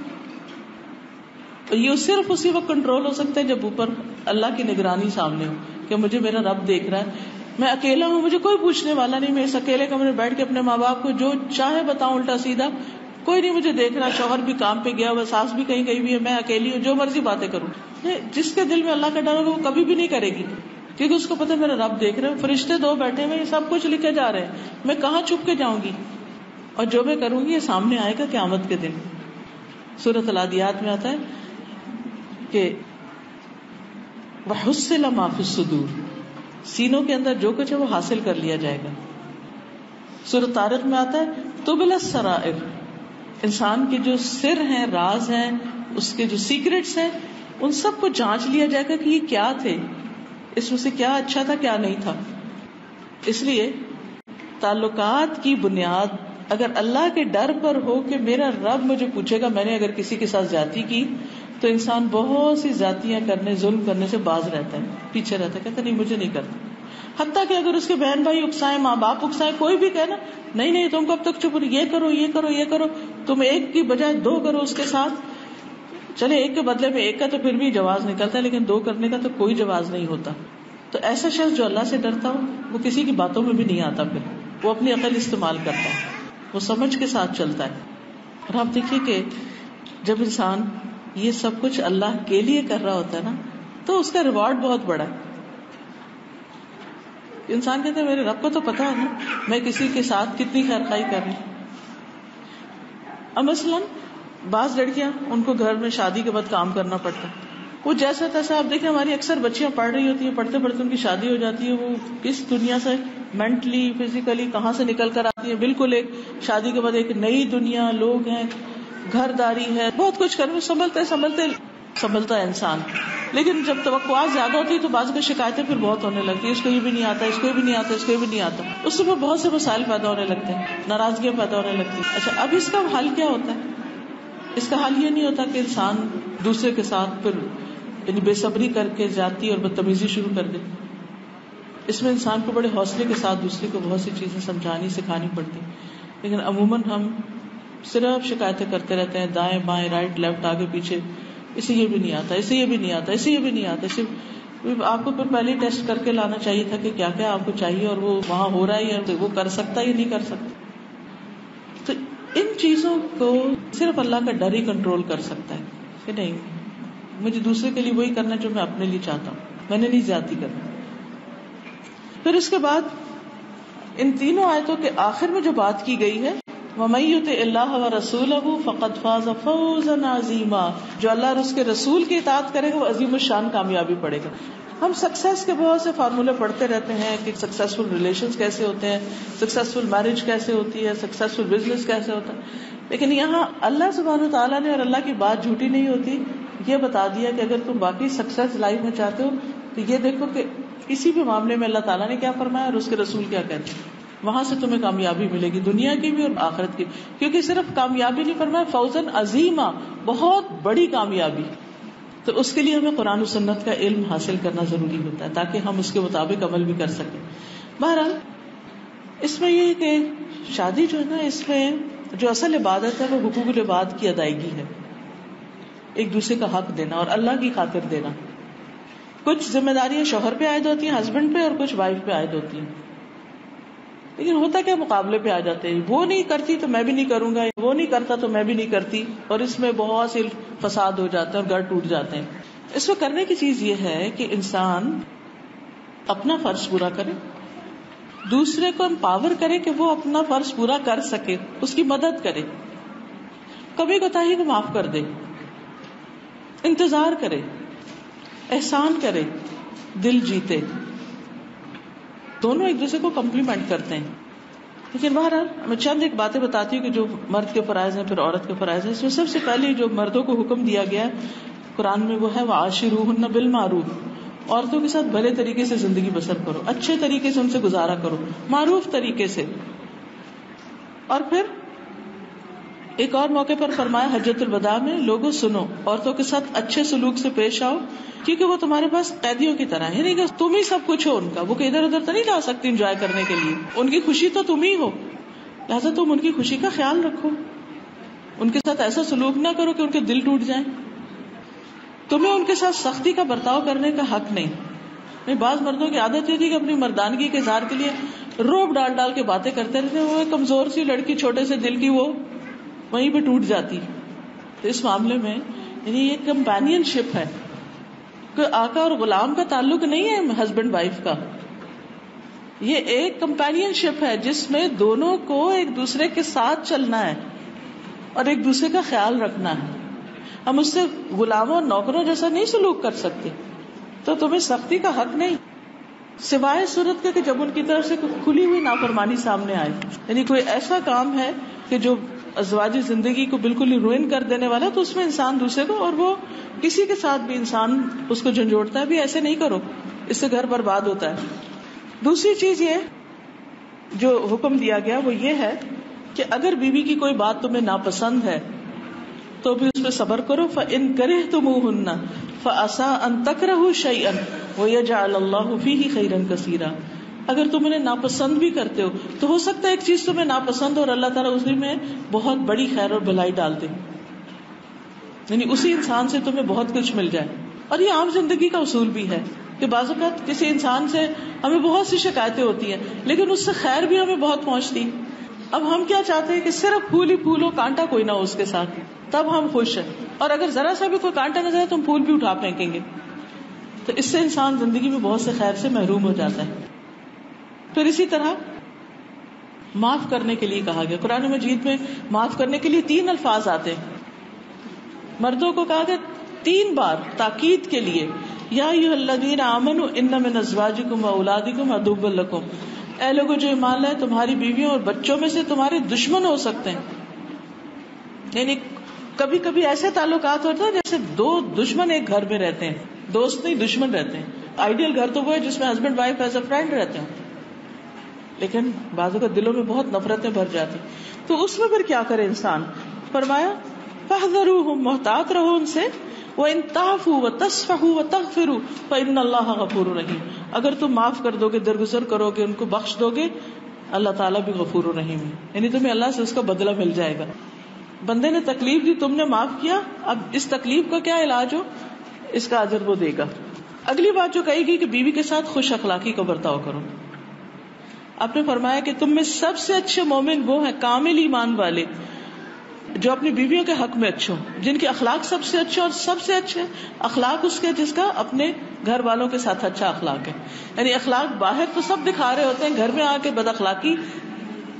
یہ صرف اسی وقت کنٹرول ہو سکتا ہے جب اوپر اللہ کی نگرانی سامنے ہو کہ مجھے میرا رب دیکھ رہا ہے، میں اکیلا ہوں، مجھے کوئی پوچھنے والا نہیں، میں اس اکیلے کمرے میں بیٹھ کے اپنے ماں باپ کو جو چاہے بتاؤں الٹا سیدھا، کوئی نہیں مجھے دیکھ رہا، شوہر بھی کام پہ گیا ہوا، ساس بھی کہیں کہیں بھی ہے، میں اکیلی ہوں، جو مرضی باتیں کروں. جس کے دل میں اللہ کا ڈر ہوگا وہ کبھی بھی نہیں کرے گی، کیونکہ اس کو پتا میرا رب دیکھ رہے ہیں، فرشتے دو بیٹھے ہوئے، یہ سب کچھ لکھے جا رہے ہیں، میں کہاں چھپ کے جاؤں گی، اور جو میں کروں گی یہ سامنے آئے گا قیامت کے دن. سورۃ العادیات میں آتا ہے کہ وَحُصِّلَ مَا فِي الصُّدُورِ، سینوں کے اندر جو کچھ ہے وہ حاصل کر لیا جائے گا. سورۃ طارق میں آتا ہے تُبْلَى السَّرَائِرُ، انسان کے جو سر ہیں، راز ہیں، اس کے جو سیکرٹس ہیں، ان سب کو جانچ لیا جائے گا کہ یہ کیا تھے، اس میں سے کیا اچھا تھا کیا نہیں تھا. اس لیے تعلقات کی بنیاد اگر اللہ کے ڈر پر ہو کہ میرا رب مجھے پوچھے گا، میں نے اگر کسی کے ساتھ زیادتی کی، تو انسان بہت سی زیادتیاں کرنے، ظلم کرنے سے باز رہتا ہے، پیچھے رہتا ہے، کہتا نہیں مجھے نہیں کرتا. حتیٰ کہ اگر اس کے بہن بھائی اکسائیں، ماں باپ اکسائیں، کوئی بھی کہے نا نہیں نہیں تم کب تک چپ رہی، یہ کرو یہ کرو یہ کرو، تم ایک کی بجائے دو کرو اس کے ساتھ، چلے ایک کے بدلے میں ایک کا تو پھر بھی جواز نکلتا ہے، لیکن دو کرنے کا تو کوئی جواز نہیں ہوتا. تو ایسا شخص جو اللہ سے ڈرتا ہو وہ کسی کی باتوں میں بھی نہیں آتا، پھر وہ اپنی عقل استعمال کرتا ہے، وہ سمجھ کے ساتھ چلتا ہے. اور آپ دیکھیے کہ جب انسان یہ سب کچھ اللہ کے لیے کر رہا ہوتا ہے نا تو اس کا ریوارڈ بہت بڑا ہے. انسان کہتے ہیں میرے رب کو تو پتا ہے نا میں کسی کے ساتھ کتنی خیر خائی کر رہی ہوں. اب مثلاً بعض لڑکیاں ان کو گھر میں شادی کے بعد کام کرنا پڑتا ہے، وہ جیسا تیسا، آپ دیکھیں ہماری اکثر بچیاں پڑھ رہی ہوتی ہیں، پڑھتے پڑھتے ان کی شادی ہو جاتی ہے، وہ کس دنیا سے مینٹلی فزیکلی کہاں سے نکل کر آتی ہے، بالکل ایک شادی کے بعد ایک نئی دنیا، لوگ ہیں، گھر داری ہے، بہت کچھ کرنے سنبھلتے سنبھلتے سنبھلتا ہے انسان. لیکن جب توقعات زیادہ ہوتی ہے تو بعض کو شکایتیں پھر بہت ہونے لگتی ہے، اس کو یہ بھی نہیں آتا، اس کو یہ بھی نہیں آتا، اس کو یہ بھی نہیں آتا، اس سے بہت سے مسائل پیدا ہونے لگتے ہیں، ناراضگیاں پیدا ہونے لگتی ہیں. اچھا اب اس کا حل کیا ہوتا ہے؟ اس کا حل یہ نہیں ہوتا کہ انسان دوسرے کے ساتھ پھر یعنی بے صبری کر کے زیادتی اور بدتمیزی شروع کر دے. اس میں انسان کو بڑے حوصلے کے ساتھ دوسرے کو بہت سی چیزیں سمجھانی سکھانی پڑتی. لیکن عموماً ہم صرف شکایتیں کرتے رہتے ہیں، دائیں بائیں رائٹ لیفٹ آگے پیچھے، اسے یہ بھی نہیں آتا، اسے یہ بھی نہیں آتا، اسے یہ بھی نہیں آتا. صرف آپ کو پھر پہلے ہی ٹیسٹ کر کے لانا چاہیے تھا کہ کیا کیا آپ کو چاہیے اور وہ وہاں ہو رہا ہے یا وہ کر سکتا ہے یا نہیں کر سکتا. تو ان چیزوں کو صرف اللہ کا ڈر ہی کنٹرول کر سکتا ہے کہ نہیں مجھے دوسرے کے لیے وہی کرنا جو میں اپنے لیے چاہتا ہوں، میں نے نہیں زیادتی کرنا. پھر اس کے بعد ان تینوں آیتوں کے آخر میں جو بات کی گئی ہے وَمَن يُطِعِ اللَّهَ وَرَسُولَهُ فَقَدْ فَازَ فَوْزًا عَظِيمًا، جو اللہ اور اس کے رسول کی اطاعت کرے گا وہ عظیم الشان کامیابی پڑے گا. ہم سکسیس کے بہت سے فارمولے پڑھتے رہتے ہیں کہ سکسیسفل ریلیشنز کیسے ہوتے ہیں، سکسیسفل میرج کیسے ہوتی ہے، سکسیسفل بزنس کیسے ہوتا ہے، لیکن یہاں اللہ سبحانہ وتعالیٰ نے اور اللہ کی بات جھوٹی نہیں ہوتی یہ بتا دیا کہ اگر تم باقی سکسیس لائف میں چاہتے ہو تو یہ دیکھو کہ کسی بھی معاملے میں اللہ تعالیٰ نے کیا فرمایا اور اس کے رسول کیا کہتے ہیں، وہاں سے تمہیں کامیابی ملے گی دنیا کی بھی اور آخرت کی. کیونکہ صرف کامیابی نہیں فرمایا، فوزن عظیمہ، بہت بڑی کامیابی. تو اس کے لیے ہمیں قرآن و سنت کا علم حاصل کرنا ضروری ہوتا ہے تاکہ ہم اس کے مطابق عمل بھی کر سکیں. بہرحال اس میں یہ کہ شادی جو ہے نا، اس میں جو اصل عبادت ہے وہ حقوق العباد کی ادائیگی ہے، ایک دوسرے کا حق دینا اور اللہ کی خاطر دینا. کچھ ذمہ داریاں شوہر پہ عائد ہوتی ہیں، ہسبینڈ پہ، اور کچھ وائف پہ عائد ہوتی ہیں. لیکن ہوتا کیا مقابلے پہ آ جاتے ہیں، وہ نہیں کرتی تو میں بھی نہیں کروں گا، وہ نہیں کرتا تو میں بھی نہیں کرتی، اور اس میں بہت سے فساد ہو جاتے ہیں اور گھر ٹوٹ جاتے ہیں. اس میں کرنے کی چیز یہ ہے کہ انسان اپنا فرض پورا کرے، دوسرے کو امپاور کرے کہ وہ اپنا فرض پورا کر سکے، اس کی مدد کرے، کبھی کوتاہی کو معاف کر دے، انتظار کرے، احسان کرے، دل جیتے. دونوں ایک دوسرے کو کمپلیمنٹ کرتے ہیں. لیکن بہرحال میں چند ایک باتیں بتاتی ہوں کہ جو مرد کے فرائض ہیں پھر عورت کے فرائض ہیں. اس میں سب سے پہلے جو مردوں کو حکم دیا گیا قرآن میں وہ ہے وَعَاشِرُوهُنَّ بِالْمَعْرُوفِ، عورتوں کے ساتھ بھلے طریقے سے زندگی بسر کرو، اچھے طریقے سے ان سے گزارا کرو، معروف طریقے سے. اور پھر ایک اور موقع پر فرمایا حجۃ الوداع میں، لوگوں سنو، عورتوں کے ساتھ اچھے سلوک سے پیش آؤ کیونکہ وہ تمہارے پاس قیدیوں کی طرح ہے، نہیں کہ تم ہی سب کچھ ہو ان کا، وہ کہ ادھر ادھر تو نہیں جا سکتی انجوائے کرنے کے لیے، ان کی خوشی تو تم ہی ہو، لہٰذا تم ان کی خوشی کا خیال رکھو، ان کے ساتھ ایسا سلوک نہ کرو کہ ان کے دل ٹوٹ جائیں. تمہیں ان کے ساتھ سختی کا برتاؤ کرنے کا حق نہیں. نہیں بعض مردوں کی عادت یہ تھی کہ اپنی مردانگی کے اظہار کے لیے روب ڈال ڈال کے باتیں کرتے رہتے، وہ کمزور سی لڑکی چھوٹے سے دل کی وہ وہیں پہ ٹوٹ جاتی. تو اس معاملے میں یعنی یہ کمپینین شپ ہے کہ آقا اور غلام کا تعلق نہیں ہے ہسبینڈ وائف کا، یہ ایک کمپینین شپ ہے جس میں دونوں کو ایک دوسرے کے ساتھ چلنا ہے اور ایک دوسرے کا خیال رکھنا ہے. ہم اس سے غلاموں اور نوکروں جیسا نہیں سلوک کر سکتے. تو تمہیں سختی کا حق نہیں سوائے صورت کے کہ جب ان کی طرف سے کھلی ہوئی نافرمانی سامنے آئے، یعنی کوئی ایسا کام ہے کہ جو ازواجی زندگی کو بالکل ہی روئن کر دینے والا، تو اس میں انسان دوسرے کو، اور وہ کسی کے ساتھ بھی انسان اس کو جھنجھوڑتا ہے بھی ایسے نہیں کرو، اس سے گھر برباد ہوتا ہے. دوسری چیز یہ جو حکم دیا گیا وہ یہ ہے کہ اگر بیوی کی کوئی بات تمہیں ناپسند ہے تو بھی اس پہ صبر کرو. فَإِن كَرِهْتُمُوهُنَّ فَعَسَىٰ أَن تَكْرَهُوا شَيْئًا وَيَجْعَلَ اللَّهُ فِيهِ خَيْرًا كَثِيرًا. اگر تم انہیں ناپسند بھی کرتے ہو تو ہو سکتا ہے ایک چیز تمہیں ناپسند اور اللہ تعالیٰ اسی میں بہت بڑی خیر اور بھلائی ڈال دے، یعنی اسی انسان سے تمہیں بہت کچھ مل جائے. اور یہ عام زندگی کا اصول بھی ہے کہ بعض اوقات کسی انسان سے ہمیں بہت سی شکایتیں ہوتی ہیں لیکن اس سے خیر بھی ہمیں بہت پہنچتی. اب ہم کیا چاہتے ہیں کہ صرف پھول ہی پھول ہو، کانٹا کوئی نہ ہو اس کے ساتھ، تب ہم خوش ہیں. اور اگر ذرا سا بھی کوئی کانٹا نظر آئے تو ہم پھول بھی اٹھا پھینکیں گے. تو اس سے انسان زندگی میں بہت سے خیر سے محروم ہو جاتا ہے. پھر اسی طرح معاف کرنے کے لیے کہا گیا. قرآن مجید میں معاف کرنے کے لیے تین الفاظ آتے ہیں. مردوں کو کہا گیا تین بار تاکید کے لیے، یا ایھا الذین آمنوا ان من ازواجکم واولادکم عدوا لکم، اے لوگوں جو ایمان لائے تمہاری بیویوں اور بچوں میں سے تمہارے دشمن ہو سکتے ہیں. یعنی کبھی کبھی ایسے تعلقات ہوتے ہیں جیسے دو دشمن ایک گھر میں رہتے ہیں، دوست نہیں دشمن رہتے ہیں. آئیڈیل گھر تو وہ ہے جس میں husband wife as a friend رہتے ہیں، لیکن بعضوں کا دلوں میں بہت نفرتیں بھر جاتی. تو اس میں پھر کیا کرے انسان؟ فرمایا فاحذروہم، محتاط رہو ان سے. وَإِن تَعْفُوا وَتَصْفَحُوا وَتَغْفِرُوا فَإِنَّ اللَّهَ غَفُورٌ رَحِيمٌ. اگر تم معاف کر دو گے، درگزر کرو گے، ان کو بخش دو گے، اللہ تعالیٰ بھی غفور الرحیم ہے، یعنی تمہیں اللہ سے اس کا بدلہ مل جائے گا. بندے نے تکلیف دی، تم نے معاف کیا، اب اس تکلیف کا کیا علاج ہو، اس کا اجر وہ دے گا. اگلی بات جو کہے گی کہ بیوی کے ساتھ خوش اخلاقی کا برتاؤ کرو. آپ نے فرمایا کہ تم میں سب سے اچھے مومن وہ ہیں کامل ایمان والے جو اپنی بیویوں کے حق میں اچھے ہوں، جن کے اخلاق سب سے اچھے، اور سب سے اچھے اخلاق اس کے جس کا اپنے گھر والوں کے ساتھ اچھا اخلاق ہے. یعنی اخلاق باہر تو سب دکھا رہے ہوتے ہیں، گھر میں آ کے بد اخلاقی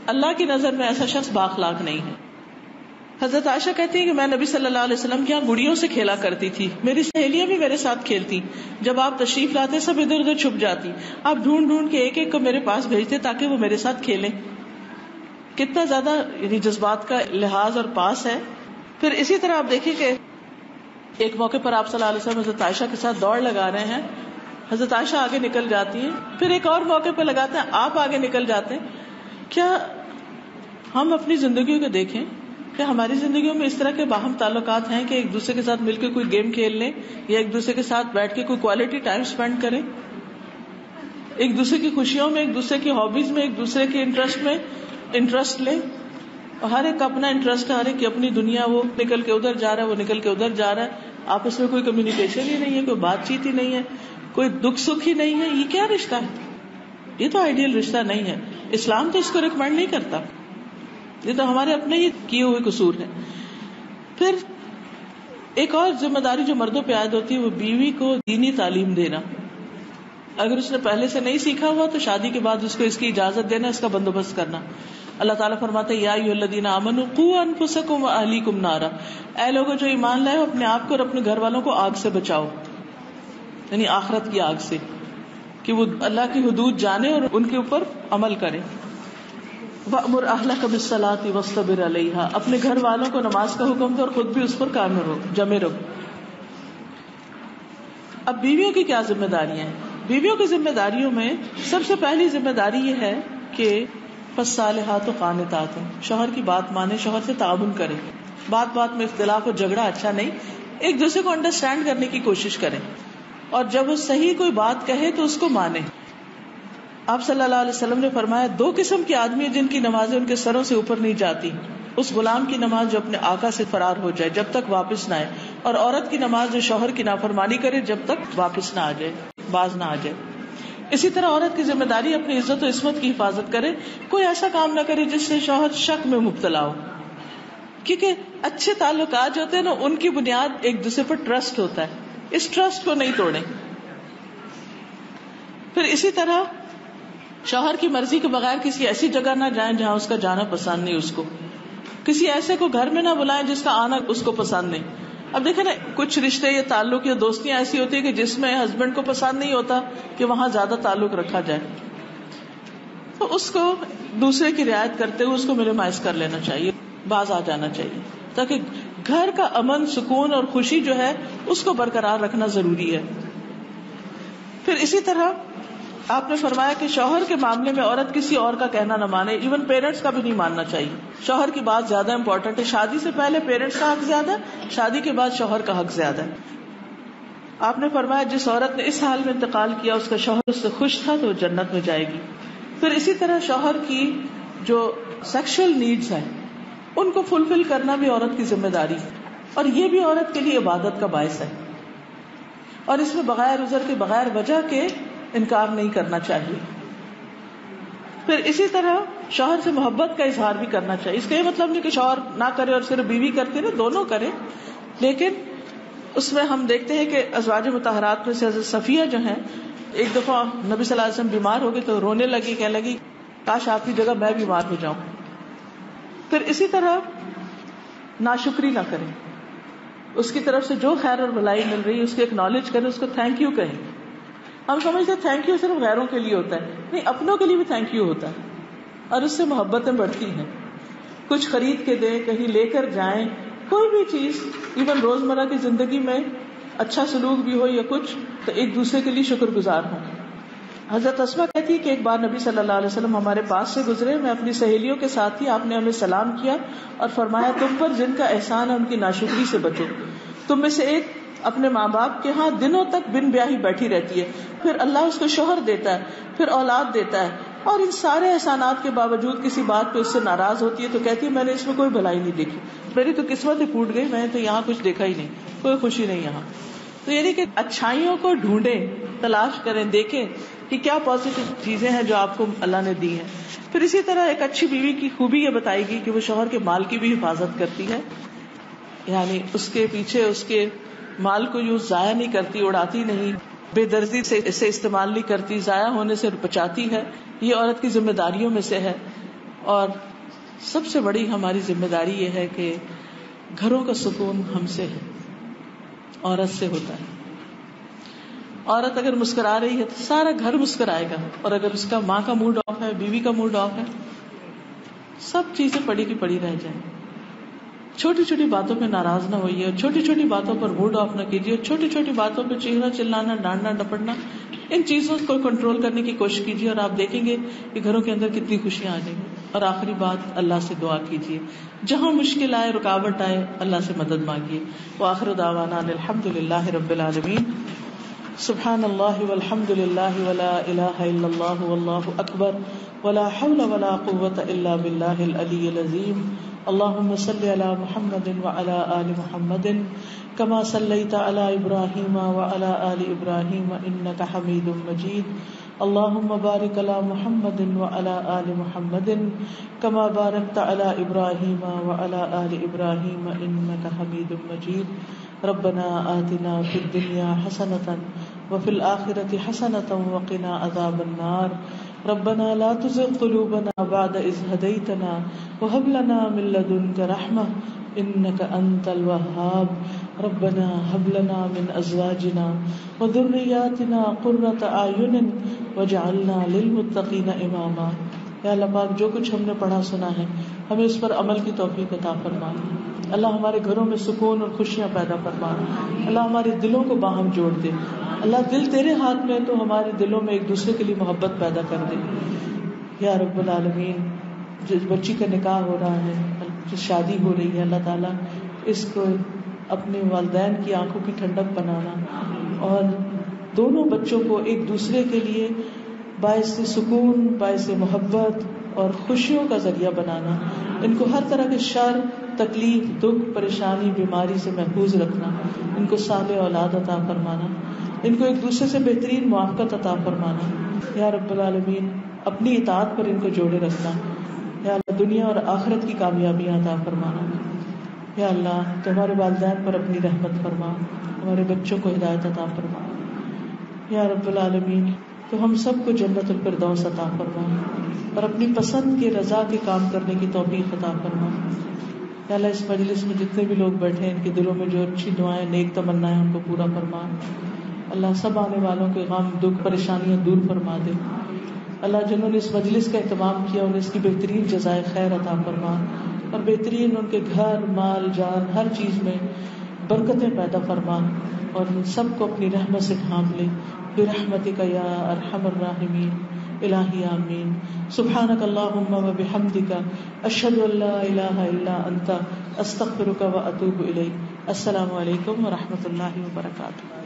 اللہ کی نظر میں ایسا شخص بااخلاق نہیں ہے. حضرت عائشہ کہتی ہیں کہ میں نبی صلی اللہ علیہ وسلم کے یہاں گڑیوں سے کھیلا کرتی تھی. میری سہیلیاں بھی میرے ساتھ کھیلتی. جب آپ تشریف لاتے سب ادھر ادھر چھپ جاتی. آپ ڈھونڈ ڈھونڈ کے ایک ایک کو میرے پاس بھیجتے تاکہ وہ میرے ساتھ کھیلیں. کتنا زیادہ یعنی جذبات کا لحاظ اور پاس ہے. پھر اسی طرح آپ دیکھیں کہ ایک موقع پر آپ صلی اللہ علیہ وسلم حضرت عائشہ کے ساتھ دوڑ لگا رہے ہیں. حضرت عائشہ آگے نکل جاتی ہیں. پھر ایک اور موقع پہ لگاتے ہیں, آپ آگے نکل جاتے ہیں. کیا ہم اپنی زندگیوں کو دیکھیں کہ ہماری زندگیوں میں اس طرح کے باہم تعلقات ہیں کہ ایک دوسرے کے ساتھ مل کے کوئی گیم کھیل لیں یا ایک دوسرے کے ساتھ بیٹھ کے کوئی کوالٹی ٹائم اسپینڈ کریں, ایک دوسرے کی خوشیوں میں, ایک دوسرے کی ہابیز میں, ایک دوسرے کے انٹرسٹ میں انٹرسٹ لیں. اور ہر ایک اپنا انٹرسٹ ہے, ہر ایک کی اپنی دنیا, وہ نکل کے ادھر جا رہا ہے, وہ نکل کے ادھر جا رہا ہے. آپس میں کوئی کمیونیکیشن ہی نہیں ہے, کوئی بات چیت ہی نہیں ہے, کوئی دکھ سکھ ہی نہیں ہے. یہ کیا رشتہ ہے؟ یہ تو آئیڈیل رشتہ نہیں ہے. اسلام تو اس کو ریکمینڈ نہیں کرتا. یہ تو ہمارے اپنے ہی کیے ہوئے قصور ہے. پھر ایک اور ذمہ داری جو مردوں پہ عائد ہوتی ہے وہ بیوی کو دینی تعلیم دینا. اگر اس نے پہلے سے نہیں سیکھا ہوا تو شادی کے بعد اس کو اس کی اجازت دینا, اس کا بندوبست کرنا. اللہ تعالیٰ فرماتے ہیں یا ایھا الذین آمنوا قوا انفسکم واہلیکم نارا, اے لوگوں جو ایمان لائے ہو اپنے آپ کو اور اپنے گھر والوں کو آگ سے بچاؤ, یعنی آخرت کی آگ سے, کہ وہ اللہ کی حدود جانے اور ان کے اوپر عمل کریں. وَأْمُرْ أَهْلَكَ بِالصَّلَاةِ وَاصْطَبِرْ عَلَيْهَا, اپنے گھر والوں کو نماز کا حکم دو اور خود بھی اس پر کام رہو, جمے رہو. اب بیویوں کی کیا ذمہ داریاں ہیں؟ بیویوں کی ذمہ داریوں میں سب سے پہلی ذمہ داری یہ ہے کہ فالصالحات قانتات, شوہر کی بات مانے, شوہر سے تعاون کرے. بات بات میں اختلاف اور جھگڑا اچھا نہیں, ایک دوسرے کو انڈرسٹینڈ کرنے کی کوشش کریں, اور جب وہ صحیح کوئی بات کہے تو اس کو مانے. آپ صلی اللہ علیہ وسلم نے فرمایا دو قسم کے آدمی جن کی نمازیں ان کے سروں سے اوپر نہیں جاتی, اس غلام کی نماز جو اپنے آقا سے فرار ہو جائے جب تک واپس نہ آئے, اور عورت کی نماز جو شوہر کی نافرمانی کرے جب تک واپس نہ آ جائے, باز نہ آ جائے. اسی طرح عورت کی ذمہ داری اپنی عزت و عصمت کی حفاظت کرے, کوئی ایسا کام نہ کرے جس سے شوہر شک میں مبتلا ہو, کیونکہ اچھے تعلقات جو ہوتے ہیں نا ان کی بنیاد ایک دوسرے پر ٹرسٹ ہوتا ہے, اس ٹرسٹ کو نہیں توڑیں. پھر اسی طرح شوہر کی مرضی کے بغیر کسی ایسی جگہ نہ جائیں جہاں اس کا جانا پسند نہیں اس کو, کسی ایسے کو گھر میں نہ بلائیں جس کا آنا اس کو پسند نہیں. اب دیکھیں نا کچھ رشتے یا تعلق یا دوستیاں ایسی ہوتی ہیں کہ جس میں ہسبینڈ کو پسند نہیں ہوتا کہ وہاں زیادہ تعلق رکھا جائے, تو اس کو دوسرے کی رعایت کرتے ہوئے اس کو منیمائز کر لینا چاہیے, باز آ جانا چاہیے, تاکہ گھر کا امن, سکون اور خوشی جو ہے اس کو برقرار رکھنا ضروری ہے. پھر اسی طرح آپ نے فرمایا کہ شوہر کے معاملے میں عورت کسی اور کا کہنا نہ مانے, ایون پیرنٹس کا بھی نہیں ماننا چاہیے. شوہر کی بات زیادہ امپورٹنٹ ہے. شادی سے پہلے پیرنٹس کا حق زیادہ ہے, شادی کے بعد شوہر کا حق زیادہ ہے. آپ نے فرمایا جس عورت نے اس حال میں انتقال کیا اس کا شوہر اس سے خوش تھا تو وہ جنت میں جائے گی. پھر اسی طرح شوہر کی جو سیکشل نیڈز ہیں ان کو فلفل کرنا بھی عورت کی ذمہ داری ہے, اور یہ بھی عورت کے لیے عبادت کا باعث ہے, اور اس میں بغیر عذر کے, بغیر وجہ کے انکار نہیں کرنا چاہیے. پھر اسی طرح شوہر سے محبت کا اظہار بھی کرنا چاہیے. اس کا یہ مطلب نہیں کہ شوہر نہ کرے اور صرف بیوی کرتی رہے, دونوں کریں, لیکن اس میں ہم دیکھتے ہیں کہ ازواج مطہرات میں سے حضرت صفیہ جو ہیں, ایک دفعہ نبی صلی اللہ علیہ وسلم بیمار ہو گئے تو رونے لگی, کہنے لگی کاش آپ کی جگہ میں بیمار ہو جاؤں. پھر اسی طرح ناشکری نہ کریں, اس کی طرف سے جو خیر اور بھلائی مل رہی ہے اس کو ایکنالج کریں, اس کو تھینک یو کہیں. ہم سمجھتے ہیں تھینک یو صرف غیروں کے لیے ہوتا ہے, نہیں, اپنوں کے لیے بھی تھینک یو ہوتا ہے, اور اس سے محبتیں بڑھتی ہیں. کچھ خرید کے دیں, کہیں لے کر جائیں, کوئی بھی چیز, ایون روزمرہ کی زندگی میں اچھا سلوک بھی ہو یا کچھ, تو ایک دوسرے کے لیے شکر گزار ہوں. حضرت اسماء کہتی ہے کہ ایک بار نبی صلی اللہ علیہ وسلم ہمارے پاس سے گزرے, میں اپنی سہیلیوں کے ساتھ تھی, آپ نے ہمیں سلام کیا اور فرمایا تم پر جن کا احسان ہے ان کی ناشکری سے بچو. تم میں سے ایک اپنے ماں باپ کے ہاں دنوں تک بن بیاہی بیٹھی رہتی ہے, پھر اللہ اس کو شوہر دیتا ہے, پھر اولاد دیتا ہے, اور ان سارے احسانات کے باوجود کسی بات پہ اس سے ناراض ہوتی ہے تو کہتی ہے میں نے اس میں کوئی بھلائی نہیں دیکھی, میری تو قسمت ہی پھوٹ گئی, میں نے تو یہاں کچھ دیکھا ہی نہیں, کوئی خوشی نہیں یہاں. تو یعنی کہ اچھائیوں کو ڈھونڈیں, تلاش کریں, دیکھیں کہ کیا پازیٹیو چیزیں ہیں جو آپ کو اللہ نے دی ہیں. پھر اسی طرح ایک اچھی بیوی کی خوبی یہ بتائے گی کہ وہ شوہر کے مال کی بھی حفاظت کرتی ہے, یعنی اس کے پیچھے اس کے مال کو یوں ضائع نہیں کرتی, اڑاتی نہیں, بے دردی سے اسے استعمال نہیں کرتی, ضائع ہونے سے بچاتی ہے. یہ عورت کی ذمہ داریوں میں سے ہے. اور سب سے بڑی ہماری ذمہ داری یہ ہے کہ گھروں کا سکون ہم سے ہے، عورت سے ہوتا ہے. عورت اگر مسکرا رہی ہے تو سارا گھر مسکرائے گا، اور اگر اس کا ماں کا موڈ آف ہے، بیوی کا موڈ آف ہے، سب چیزیں پڑی کی پڑی رہ جائیں. چھوٹی چھوٹی باتوں پہ ناراض نہ ہوئیے، اور چھوٹی چھوٹی باتوں پر موڈ آف نہ کیجیے. چھوٹی چھوٹی باتوں پہ چیخنا چلانا، ڈانٹنا ڈپٹنا، ان چیزوں کو کنٹرول کرنے کی کوشش کیجیے، اور آپ دیکھیں گے کہ گھروں کے اندر کتنی خوشیاں آ جائیں گی. اور آخری بات، اللہ سے دعا کیجیے، جہاں مشکل آئے، رکاوٹ آئے، اللہ سے مدد مانگیے. وآخر دعوانا الحمد للہ رب العالمین. سبحان اللہ والحمد للہ ولا الہ الا اللہ واللہ اکبر ولا حول ولا قوة الا باللہ العلی العظیم. اللہم صل علی محمد وعلی آل محمد کما صلیت علی ابراہیم وعلی آل ابراہیم انک حمید مجید. اللہم بارک علی محمد وعلی آل محمد کما بارکت علی ابراہیم وعلی آل ابراہیم انک حمید مجید. ربنا آتنا فی الدنیا حسنة وفی الآخرة حسنة وقنا عذاب النار. ربنا لا تزغ قلوبنا بعد إذ هديتنا وهب لنا من لدنك رحمة إنك أنت الوهاب. ربنا هب لنا من أزواجنا وذرياتنا قرة أعين واجعلنا للمتقين إماما. یا اللہ پاک، جو کچھ ہم نے پڑھا سنا ہے ہمیں اس پر عمل کی توفیق عطا فرما. اللہ ہمارے گھروں میں سکون اور خوشیاں پیدا فرما. اللہ ہمارے دلوں کو باہم جوڑ دے. اللہ دل تیرے ہاتھ میں ہے تو ہمارے دلوں میں ایک دوسرے کے لیے محبت پیدا کر دے. یا رب العالمین، جس بچی کا نکاح ہو رہا ہے، جس شادی ہو رہی ہے، اللہ تعالیٰ اس کو اپنے والدین کی آنکھوں کی ٹھنڈک بنانا، اور دونوں بچوں کو ایک دوسرے کے لیے باعث سکون، باعث محبت اور خوشیوں کا ذریعہ بنانا. ان کو ہر طرح کے شر، تکلیف، دکھ، پریشانی، بیماری سے محفوظ رکھنا. ان کو صالح اولاد عطا فرمانا. ان کو ایک دوسرے سے بہترین موافقت عطا فرمانا. یا رب العالمین، اپنی اطاعت پر ان کو جوڑے رکھنا. یا اللہ، دنیا اور آخرت کی کامیابیاں عطا فرمانا. یا اللہ، تو ہمارے والدین پر اپنی رحمت فرما، ہمارے بچوں کو ہدایت عطا فرما. یا رب العالمین، تو ہم سب کو جنت الفردوس عطا فرما، اور اپنی پسند کے رضا کے کام کرنے کی توفیق عطا فرما. یا اللہ، اس مجلس میں جتنے بھی لوگ بیٹھے ہیں، ان کے دلوں میں جو اچھی دعائیں، نیک تمنائیں، ان کو پورا فرما. اللہ، سب آنے والوں کے غم، دکھ، پریشانیاں دور فرما دے. اللہ، جنہوں نے اس مجلس کا اہتمام کیا انہیں اس کی بہترین جزائے خیر عطا فرما، اور بہترین ان کے گھر، مال، جان، ہر چیز میں برکتیں پیدا فرما، اور ان سب کو اپنی رحمت سے ڈھانپ لے. برحمتک یا ارحم الراحمین. الہی آمین. سبحانک اللہم و بحمدک، اشہد ان لا الہ الا انت، استغفرک و اتوب الیک. السلام علیکم و رحمۃ اللہ وبرکاتہ.